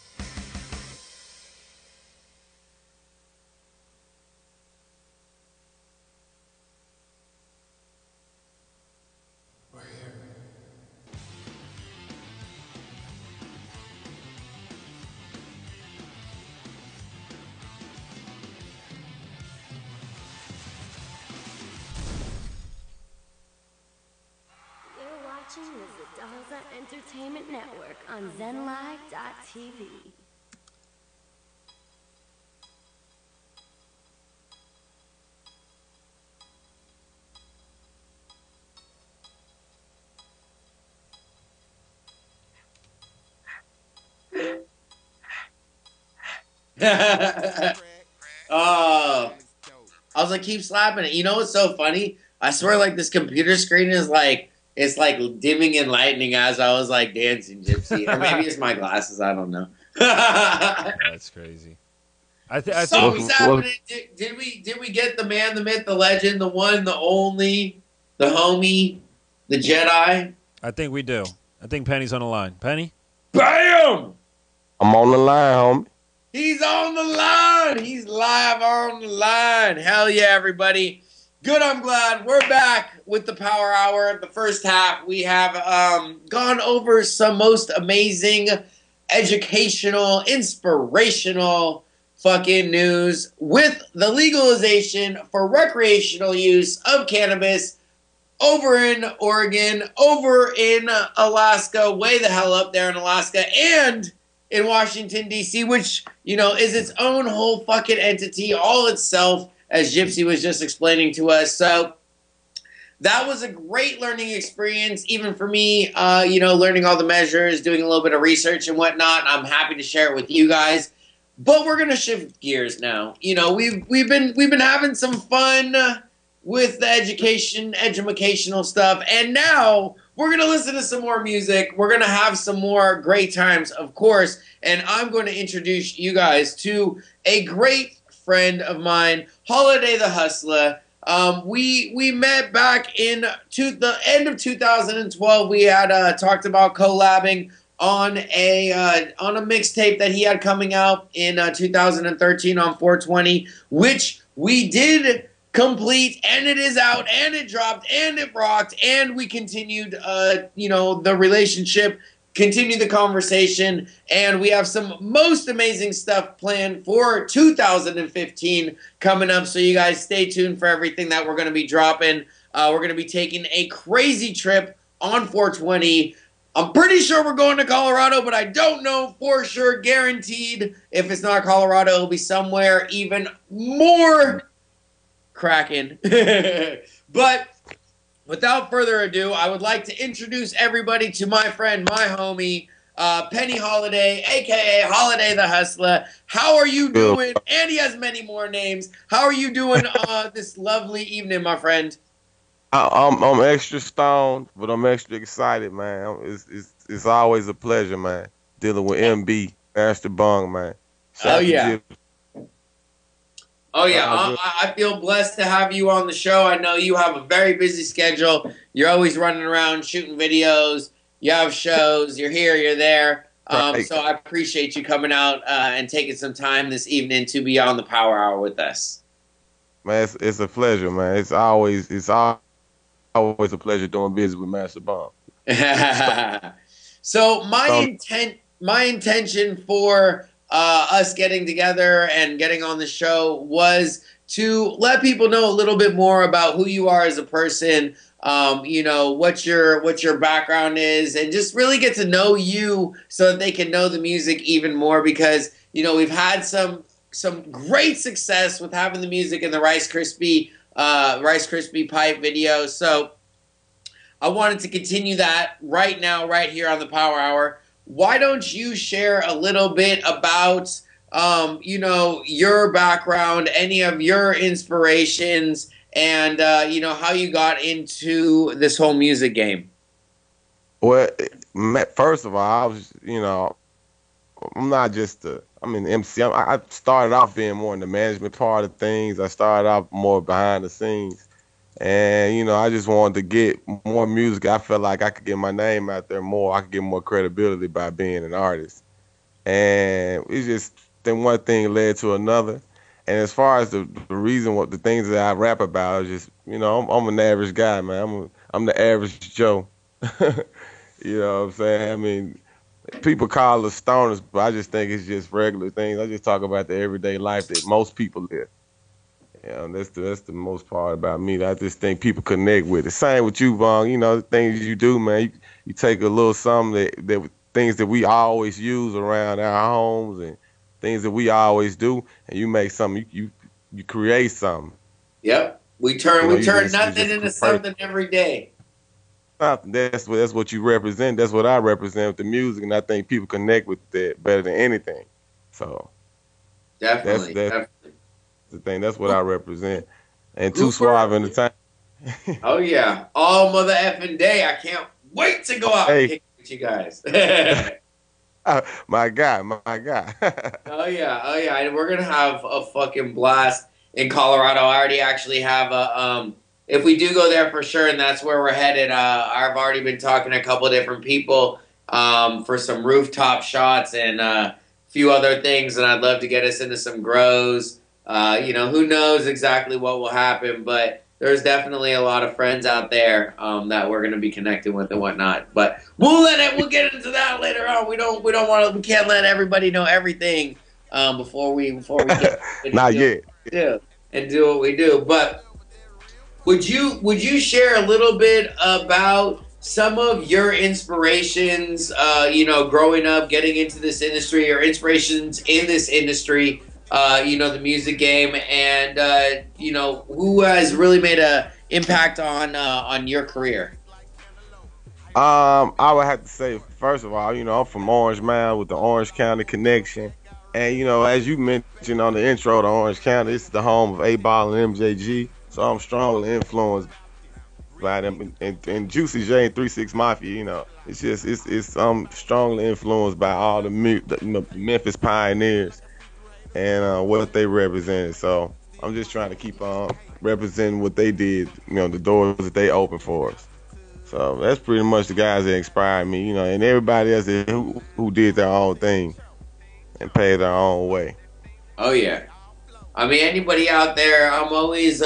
Watching the Zidalza Entertainment Network on ZenLive.tv. Oh, I was like, keep slapping it. You know what's so funny? I swear, like, this computer screen is like, it's like dimming and lightening as I was like dancing, Gypsy. Or maybe it's my glasses. I don't know. That's crazy. So what's happening? Did we get the man, the myth, the legend, the one, the only, the homie, the Jedi? I think we do. I think Penny's on the line. Penny? Bam! I'm on the line, homie. He's on the line. He's live on the line. Hell yeah, everybody. Good, I'm glad. We're back with the Power Hour. The first half, we have gone over some most amazing, educational, inspirational fucking news with the legalization for recreational use of cannabis over in Oregon, over in Alaska, way the hell up there in Alaska, and in Washington, D.C., which, you know, is its own whole fucking entity, all itself, as Gypsy was just explaining to us. So that was a great learning experience, even for me, you know, learning all the measures, doing a little bit of research and whatnot. I'm happy to share it with you guys. But we're going to shift gears now. You know, we've been having some fun with the educational stuff, and now we're going to listen to some more music. We're going to have some more great times, of course, and I'm going to introduce you guys to a great friend of mine, Holiday the Hustler. We met back in the end of 2012. We had talked about collabing on a mixtape that he had coming out in 2013 on 420, which we did complete, and it is out, and it dropped, and it rocked, and we continued, you know, the relationship, continued the conversation, and we have some most amazing stuff planned for 2015 coming up, so you guys stay tuned for everything that we're going to be dropping. We're going to be taking a crazy trip on 420. I'm pretty sure we're going to Colorado, but I don't know for sure, guaranteed. If it's not Colorado, it'll be somewhere even more cracking. But without further ado, I would like to introduce everybody to my friend, my homie, Penny Holiday, a.k.a. Holiday the Hustler. How are you doing? And he has many more names. How are you doing this lovely evening, my friend? I'm extra stoned, but I'm extra excited, man. It's always a pleasure, man, dealing with MB, Master Bong, man. Oh, yeah. Oh, yeah. I feel blessed to have you on the show. I know you have a very busy schedule. You're always running around shooting videos. You have shows. You're here. You're there. So I appreciate you coming out and taking some time this evening to be on the Power Hour with us. Man, it's a pleasure, man. It's always a pleasure doing business with Master Bong. So my intention for us getting together and getting on the show was to let people know a little bit more about who you are as a person, you know, what your background is, and just really get to know you so that they can know the music even more, because, you know, we've had some great success with having the music in the Rice Krispie pipe video. So I wanted to continue that right now, right here on the Power Hour. Why don't you share a little bit about, you know, your background, any of your inspirations, and, you know, how you got into this whole music game? Well, first of all, I was, you know, I'm not just MC. I started off being more in the management part of things. I started off more behind the scenes. And, you know, I just wanted to get more music. I felt like I could get my name out there more. I could get more credibility by being an artist. And it's just, then one thing led to another. And as far as the reason, the things that I rap about, is just, you know, I'm an average guy, man. I'm the average Joe. You know what I'm saying? I mean, people call us stoners, but I just think it's just regular things. I just talk about the everyday life that most people live. Yeah, that's the most part about me. I just think people connect with it. Same with you, Bong. You know, the things you do, man. You take a little something that things that we always use around our homes and things that we always do, and you make something. You create something. Yep, we turn nothing into something every day. That's what you represent. That's what I represent with the music, and I think people connect with that better than anything. So definitely. The thing, that's what I represent. And Too Suave Entertainment. Oh yeah, all mother effing day. I can't wait to go out and kick with you guys. My guy. Oh yeah, and we're gonna have a fucking blast in Colorado. I already actually have a if we do go there for sure, and that's where we're headed. I've already been talking to a couple of different people for some rooftop shots and a few other things, and I'd love to get us into some grows. You know, who knows exactly what will happen, but there's definitely a lot of friends out there that we're going to be connecting with and whatnot. But we'll get into that later on. We can't let everybody know everything before we get not yet. And do what we do. But would you share a little bit about some of your inspirations? You know, growing up, getting into this industry, or inspirations in this industry. You know, the music game, and you know, who has really made an impact on your career? I would have to say, first of all, you know, I'm from Orange Mound with the Orange County connection, and you know, as you mentioned on the intro to Orange County, it's the home of A-Ball and MJG, so I'm strongly influenced by them, and Juicy J and 3-6 Mafia. You know, it's I'm strongly influenced by all the Memphis pioneers and what they represented. So I'm just trying to keep on representing what they did, you know, the doors that they opened for us. So that's pretty much the guys that inspired me, you know, and everybody else who did their own thing and paved their own way. Oh yeah, I mean, anybody out there, I'm always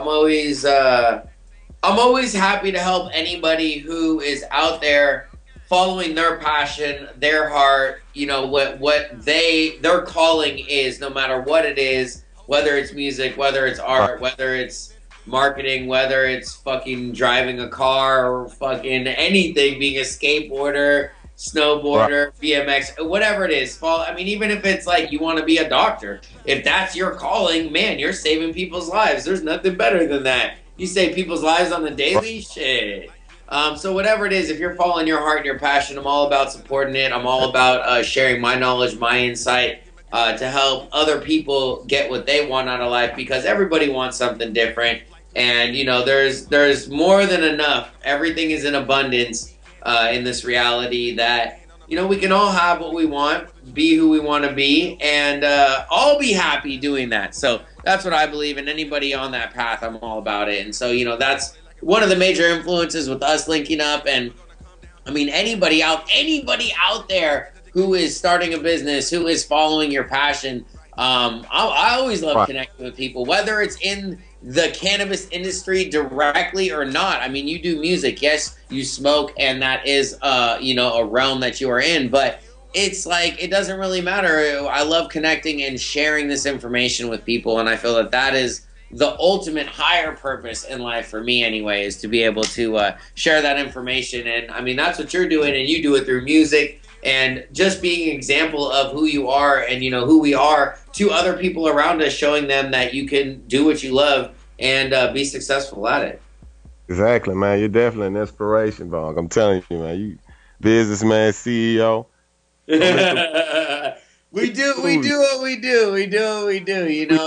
happy to help anybody who is out there following their passion, their heart, you know, what their calling is, no matter what it is, whether it's music, whether it's art, whether it's marketing, whether it's fucking driving a car or fucking anything, being a skateboarder, snowboarder, BMX, whatever it is. I mean, even if it's like you want to be a doctor, if that's your calling, man, you're saving people's lives. There's nothing better than that. You save people's lives on the daily? Shit. So whatever it is, if you're following your heart and your passion, I'm all about supporting it. I'm all about sharing my knowledge, my insight to help other people get what they want out of life, because everybody wants something different. And, you know, there's more than enough. Everything is in abundance in this reality that, you know, we can all have what we want, be who we want to be, and all be happy doing that. So that's what I believe in. Anybody on that path, I'm all about it. And so, you know, that's one of the major influences with us linking up. And I mean, anybody out there who is starting a business, who is following your passion, I always love connecting with people, whether it's in the cannabis industry directly or not. I mean, you do music, yes, you smoke, and that is, you know, a realm that you are in, but it's like, it doesn't really matter. I love connecting and sharing this information with people, and I feel that that is the ultimate higher purpose in life for me anyway, is to be able to share that information. And I mean, that's what you're doing, and you do it through music and just being an example of who you are and, you know, who we are to other people around us, showing them that you can do what you love and be successful at it. Exactly, man. You're definitely an inspiration, Bong. I'm telling you, man. You businessman, CEO. We do what we do. You know,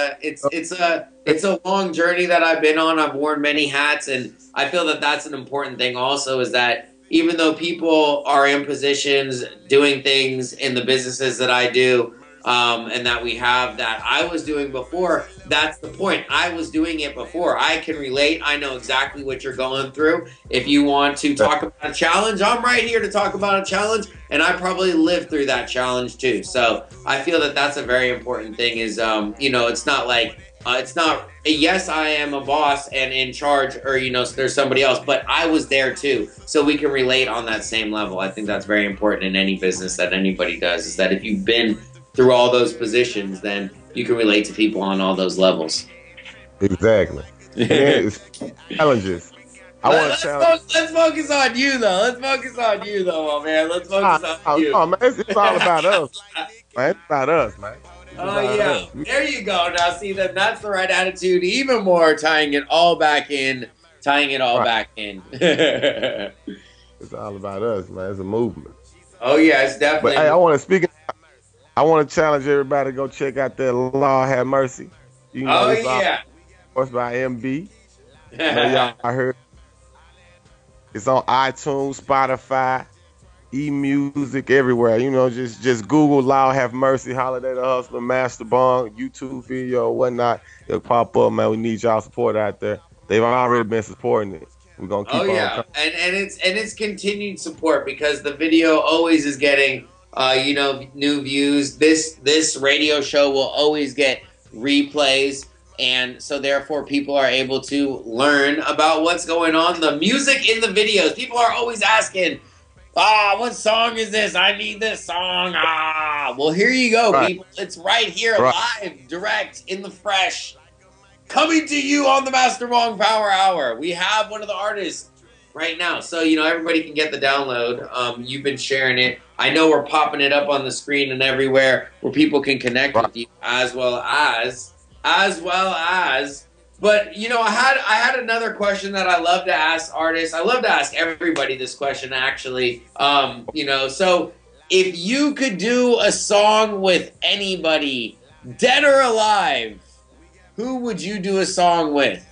it's a long journey that I've been on. I've worn many hats, and I feel that that's an important thing also, is that even though people are in positions doing things in the businesses that I do, and that we have that I was doing before, that's the point. I was doing it before. I can relate. I know exactly what you're going through. If you want to talk about a challenge, I'm right here to talk about a challenge, and I probably lived through that challenge too. So I feel that that's a very important thing, is, you know, it's not like, it's not, yes, I am a boss and in charge, or, you know, there's somebody else, but I was there too. So we can relate on that same level. I think that's very important in any business that anybody does, is that if you've been through all those positions, then you can relate to people on all those levels. Exactly. It's challenges. Let's focus on you, though. Let's focus on you, though, my man. Let's focus on you. Oh, man, it's all about us. Man, it's about us, man. Oh, yeah. There you go. Now, see, that's the right attitude. Even more, tying it all back in. Back in. It's all about us, man. It's a movement. Oh, yeah, it's definitely. But, hey, I want to challenge everybody to go check out that Lord Have Mercy. You know, yeah. It's by MB. You know, y'all, I heard it's on iTunes, Spotify, eMusic, everywhere. You know, just Google Lord Have Mercy, Holiday the Hustler, Master Bong, YouTube video, whatnot. It'll pop up, man. We need y'all support out there. They've already been supporting it. We're gonna keep on coming. and it's continued support, because the video always is getting you know, new views. This radio show will always get replays, and so therefore people are able to learn about what's going on. The music in the videos, people are always asking, what song is this? I need this song. Well, here you go, people. It's right here, live, direct, in the fresh, coming to you on the Master Bong Power Hour. We have one of the artists right now, so, you know, everybody can get the download. You've been sharing it. I know we're popping it up on the screen and everywhere where people can connect with you, as well as. But, you know, I had another question that I love to ask artists. I love to ask everybody this question, actually. You know, so if you could do a song with anybody, dead or alive, who would you do a song with?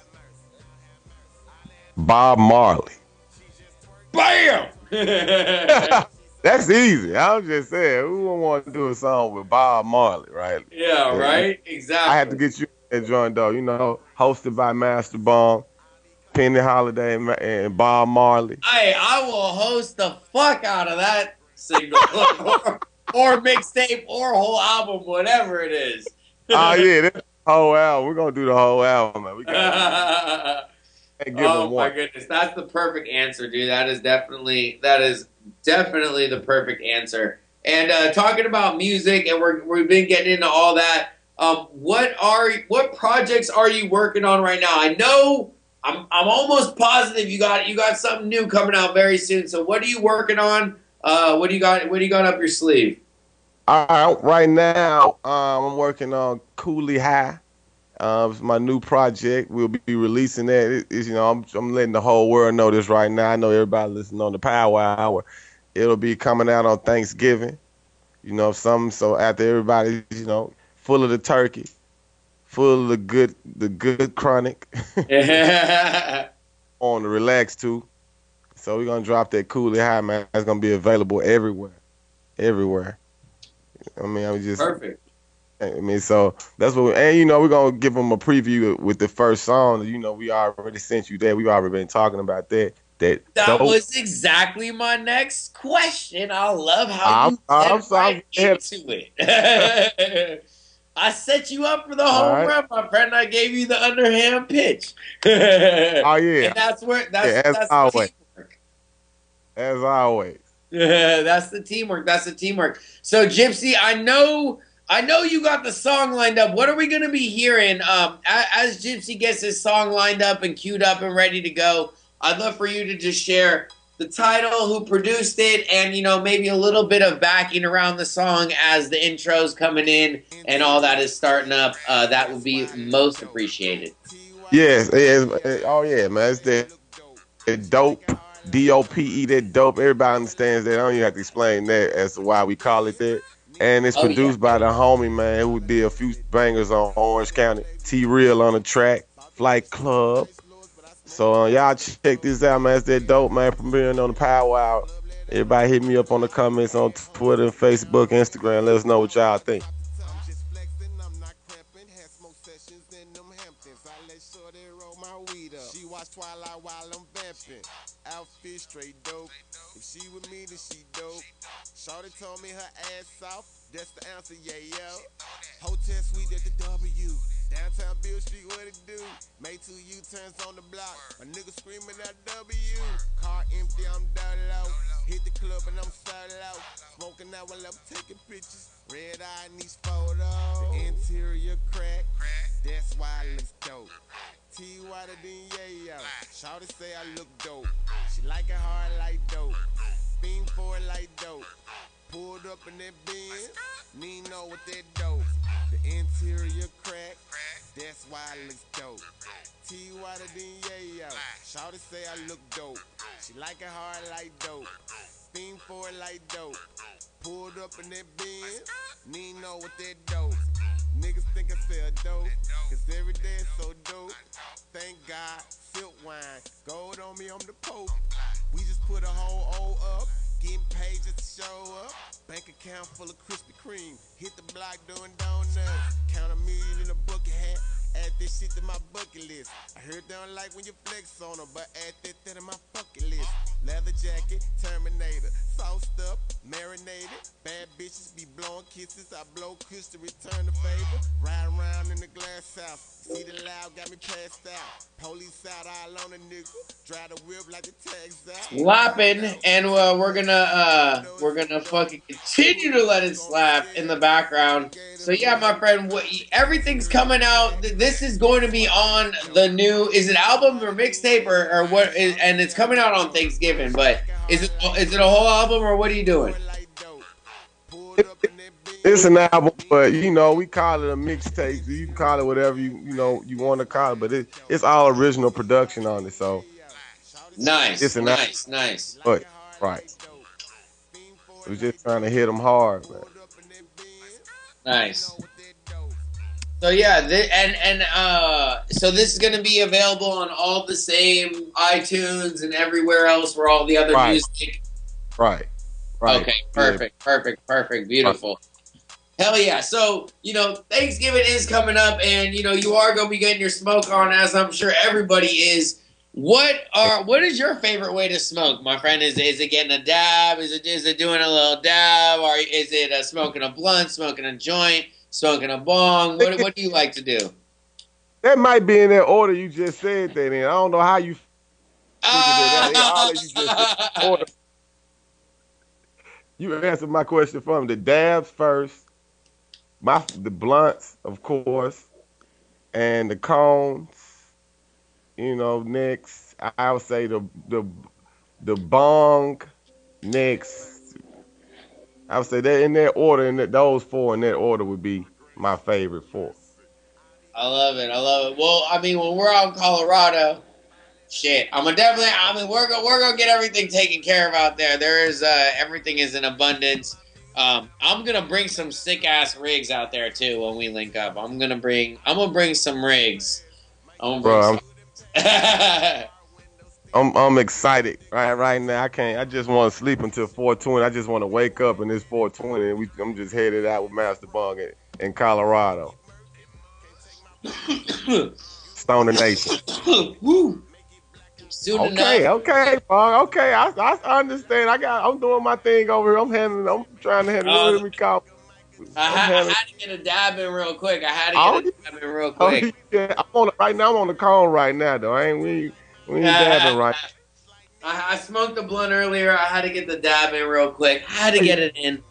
Bob Marley. Bam! That's easy. I was just saying, who would want to do a song with Bob Marley, right? Yeah, right? Exactly. I had to get you that joint, though. You know, hosted by Master Bong, Penny Holiday, and Bob Marley. Hey, I will host the fuck out of that single or mixtape or whole album, whatever it is. Oh, yeah, this whole album. We're going to do the whole album, man. We got my goodness, that's the perfect answer, dude. That is definitely the perfect answer. And talking about music, and we've been getting into all that. What projects are you working on right now? I know I'm almost positive you got something new coming out very soon. So what are you working on? What do you got up your sleeve? Right now, I'm working on Cooley High. It's my new project. We'll be releasing that. I'm letting the whole world know this right now. I know everybody listening on the Power Hour. It'll be coming out on Thanksgiving. So after everybody's, full of the turkey, full of the good chronic, on the relax too. So we're gonna drop that Cooley High, man. It's gonna be available everywhere. I'm just perfect. So that's what, we're gonna give them a preview with the first song. We already sent you that. We've already been talking about that. That was exactly my next question. I love how I'm right into it. I set you up for the home run, my friend. I gave you the underhand pitch. Oh yeah, and that's always. Teamwork. As always. That's the teamwork. That's the teamwork. So Gypsy, I know you got the song lined up. What are we going to be hearing? As Gypsy gets his song lined up and queued up and ready to go, I'd love for you to just share the title, who produced it, and maybe a little bit of backing around the song as the intro's coming in and all that is starting up. That would be most appreciated. Yes. Oh yeah, man. It's that dope. DOPE, that dope. Everybody understands that. I don't even have to explain that as to why we call it that. And it's produced by the homie, man, who did a few bangers on Orange County. T-Real on the track, Flight Club. So y'all check this out, man. It's that dope, man. Premiering on the Power Hour. Everybody hit me up on the comments on Twitter, Facebook, Instagram. Let us know what y'all think. She watch Twilight while I'm vamping. Outfit straight dope. If she with me, then she dope. Shorty told me her ass off. That's the answer, yeah, yo. Hotel suite at the W. Downtown Bill Street, what it do? Made 2 U-turns on the block. A nigga screaming at W. Car empty, I'm dolo. Hit the club and I'm solo. Smoking out while I'm taking pictures. Red eye in these photos. The interior crack. That's why I look dope. T wider than yayo. Shawty say I look dope. She like it hard like dope. Fiend for it like dope. Pulled up in that Benz. Nino with that dope. The interior crack. That's why I look dope. T wider than yayo. Shawty say I look dope. She like it hard like dope. Fiend for it like dope. Pulled up in that Benz. Nino with that dope. Niggas think I sell dope, cause every day is so dope. Thank God, silk wine, gold on me, I'm the Pope. We just put a whole O up, getting paid just to show up. Bank account full of Krispy Kreme, hit the block doing donuts. Count $1 million in a bucket hat, add this shit to my bucket list. I heard they don't like when you flex on them, but add that to my bucket list. Leather jacket, Terminator, sauced up, marinated. Bad bitches be blowing kisses, I blow kiss to return the favor. Ride around in the glass house, see the loud, got me passed out. Police out, all on a nigga, drive the whip like the tags out. Slapping, and we're gonna fucking continue to let it slap in the background. So yeah, my friend, everything's coming out. This is going to be on the new, is it album or mixtape or what? And it's coming out on Thanksgiving. But is it a whole album or what are you doing? It's an album, but we call it a mixtape. You can call it whatever you want to call it, but it's all original production on it. So nice, it's nice. But right, we're just trying to hit them hard, man. Nice. So yeah, so this is going to be available on all the same iTunes and everywhere else where all the other music. Right. Okay. Perfect. Beautiful. Hell yeah. So, Thanksgiving is coming up and, you are going to be getting your smoke on, as I'm sure everybody is. What is your favorite way to smoke, my friend? Is it getting a dab? Is it doing a little dab? Or is it smoking a blunt, smoking a joint, smoking a bong? What do you like to do? That might be in that order you just said that in. I don't know how you figured it out. All that you just said order. You answered my question for me. The dabs first, the blunts, of course, and the cones. Next, I would say the bong. Next, I would say that in that order, those four in that order would be my favorite four. I love it. I love it. Well, I mean, when we're out in Colorado, shit, we're gonna get everything taken care of out there. There is everything is in abundance. I'm gonna bring some sick ass rigs out there too when we link up. I'm gonna bring some rigs. Bro, I'm excited right now. I just want to sleep until 4:20. I just want to wake up and it's 4:20 and I'm just headed out with Master Bong in Colorado. Stoner Nation. Woo. Soon enough. Okay, Bong. Okay, I understand. I'm doing my thing over here. I'm trying to handle it. I had to get a dab in real quick. Yeah, right now I'm on the call right now though. We ain't dabbing right. I smoked the blunt earlier. I had to get the dab in real quick. Had to get it in.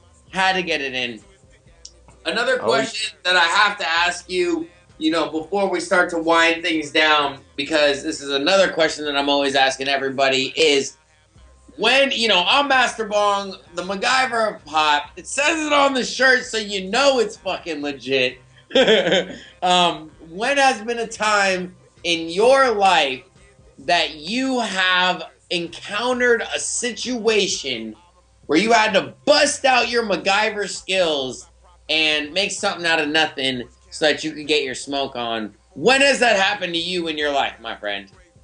Another question that I have to ask you, before we start to wind things down, because this is another question that I'm always asking everybody, is when, I'm Master Bong, the MacGyver of pop. It says it on the shirt, so you know it's fucking legit. When has been a time in your life that you have encountered a situation where you had to bust out your MacGyver skills and make something out of nothing so that you could get your smoke on? When has that happened to you in your life, my friend?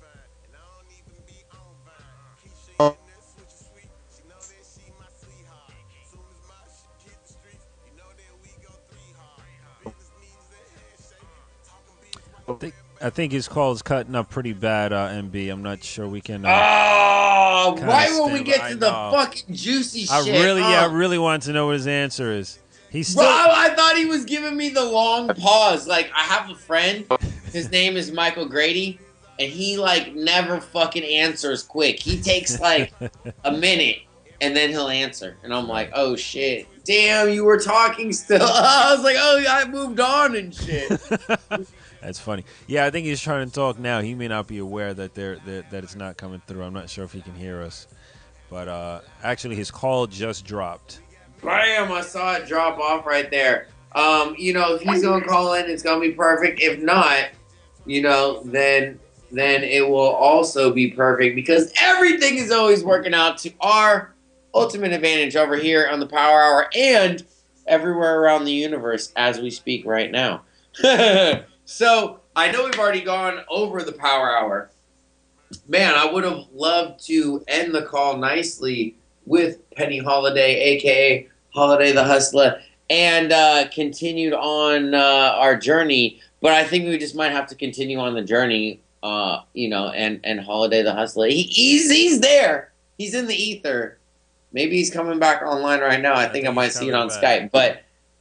I think his call is cutting up pretty bad, MB. I'm not sure we can. Right when we get to the fucking juicy shit. I really want to know what his answer is. Bro, I thought he was giving me the long pause. Like, I have a friend. His name is Michael Grady, and he never fucking answers quick. He takes a minute, and then he'll answer. And I'm like, oh shit, damn, you were talking still. I was like, oh, I moved on and shit. That's funny. Yeah, I think he's trying to talk now. He may not be aware that that it's not coming through. I'm not sure if he can hear us. But actually, his call just dropped. Bam! I saw it drop off right there. If he's going to call in, it's going to be perfect. If not, then it will also be perfect, because everything is always working out to our ultimate advantage over here on the Power Hour and everywhere around the universe as we speak right now. So, I know we've already gone over the Power Hour. Man, I would have loved to end the call nicely with Penny Holiday, a.k.a. Holiday the Hustler, and continued on our journey. But I think we just might have to continue on the journey, and Holiday the Hustler. He's there. He's in the ether. Maybe he's coming back online right now. I think I might see it on Skype. But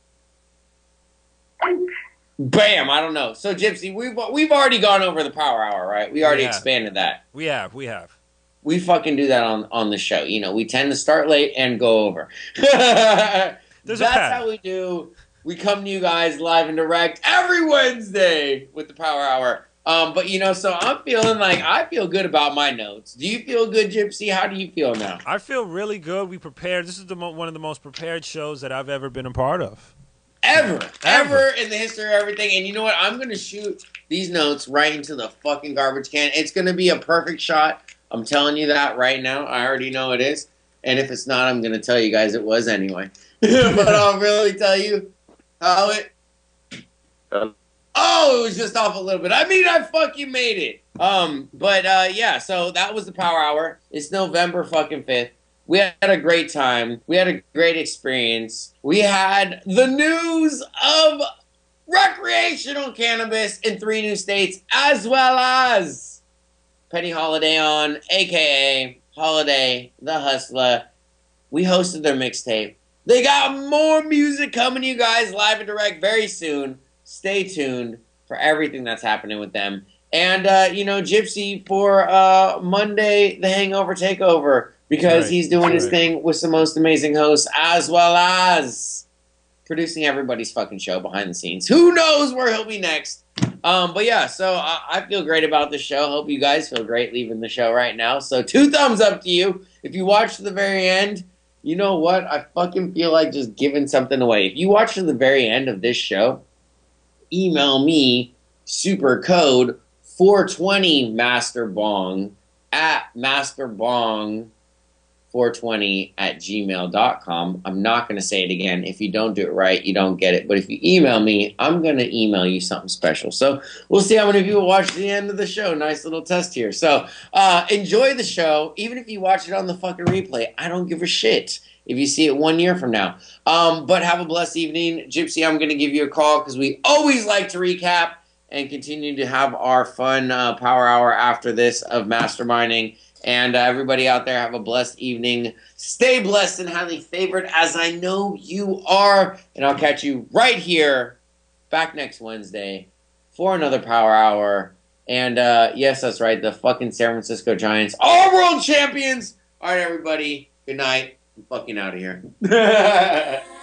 bam, I don't know. So, Gypsy, we've already gone over the Power Hour, right? We already expanded that. We have. We fucking do that on the show. We tend to start late and go over. That's how we do. We come to you guys live and direct every Wednesday with the Power Hour. But so I feel good about my notes. Do you feel good, Gypsy? How do you feel now? I feel really good. We prepared. This is one of the most prepared shows that I've ever been a part of. Ever in the history of everything. And you know what? I'm going to shoot these notes right into the fucking garbage can. It's going to be a perfect shot. I'm telling you that right now. I already know it is. And if it's not, I'm going to tell you guys it was anyway. But I'll really tell you how it... Oh, it was just off a little bit. I mean, I fucking made it. Yeah, so that was the Power Hour. It's November fucking 5th. We had a great time. We had a great experience. We had the news of recreational cannabis in 3 new states, as well as Penny Holiday on, a.k.a. Holiday the Hustler. We hosted their mixtape. They got more music coming to you guys live and direct very soon. Stay tuned for everything that's happening with them. And, Gypsy for Monday, the Hangover Takeover. Because he's doing his thing with the most amazing hosts, as well as producing everybody's fucking show behind the scenes. Who knows where he'll be next? But yeah, so I feel great about the show. Hope you guys feel great leaving the show right now. So 2 thumbs up to you. If you watch to the very end, you know what? I fucking feel like just giving something away. If you watch to the very end of this show, email me super code 420 masterbong at masterbong420@gmail.com. I'm not going to say it again. If you don't do it right, you don't get it. But if you email me, I'm going to email you something special. So we'll see how many people watch the end of the show. Nice little test here. So enjoy the show. Even if you watch it on the fucking replay, I don't give a shit if you see it 1 year from now. But have a blessed evening. Gypsy, I'm going to give you a call because we always like to recap and continue to have our fun power hour after this of masterminding. And everybody out there, have a blessed evening. Stay blessed and highly favored, as I know you are. And I'll catch you right here back next Wednesday for another power hour. And yes, that's right, the fucking San Francisco Giants are world champions. All right, everybody, good night. I'm fucking out of here.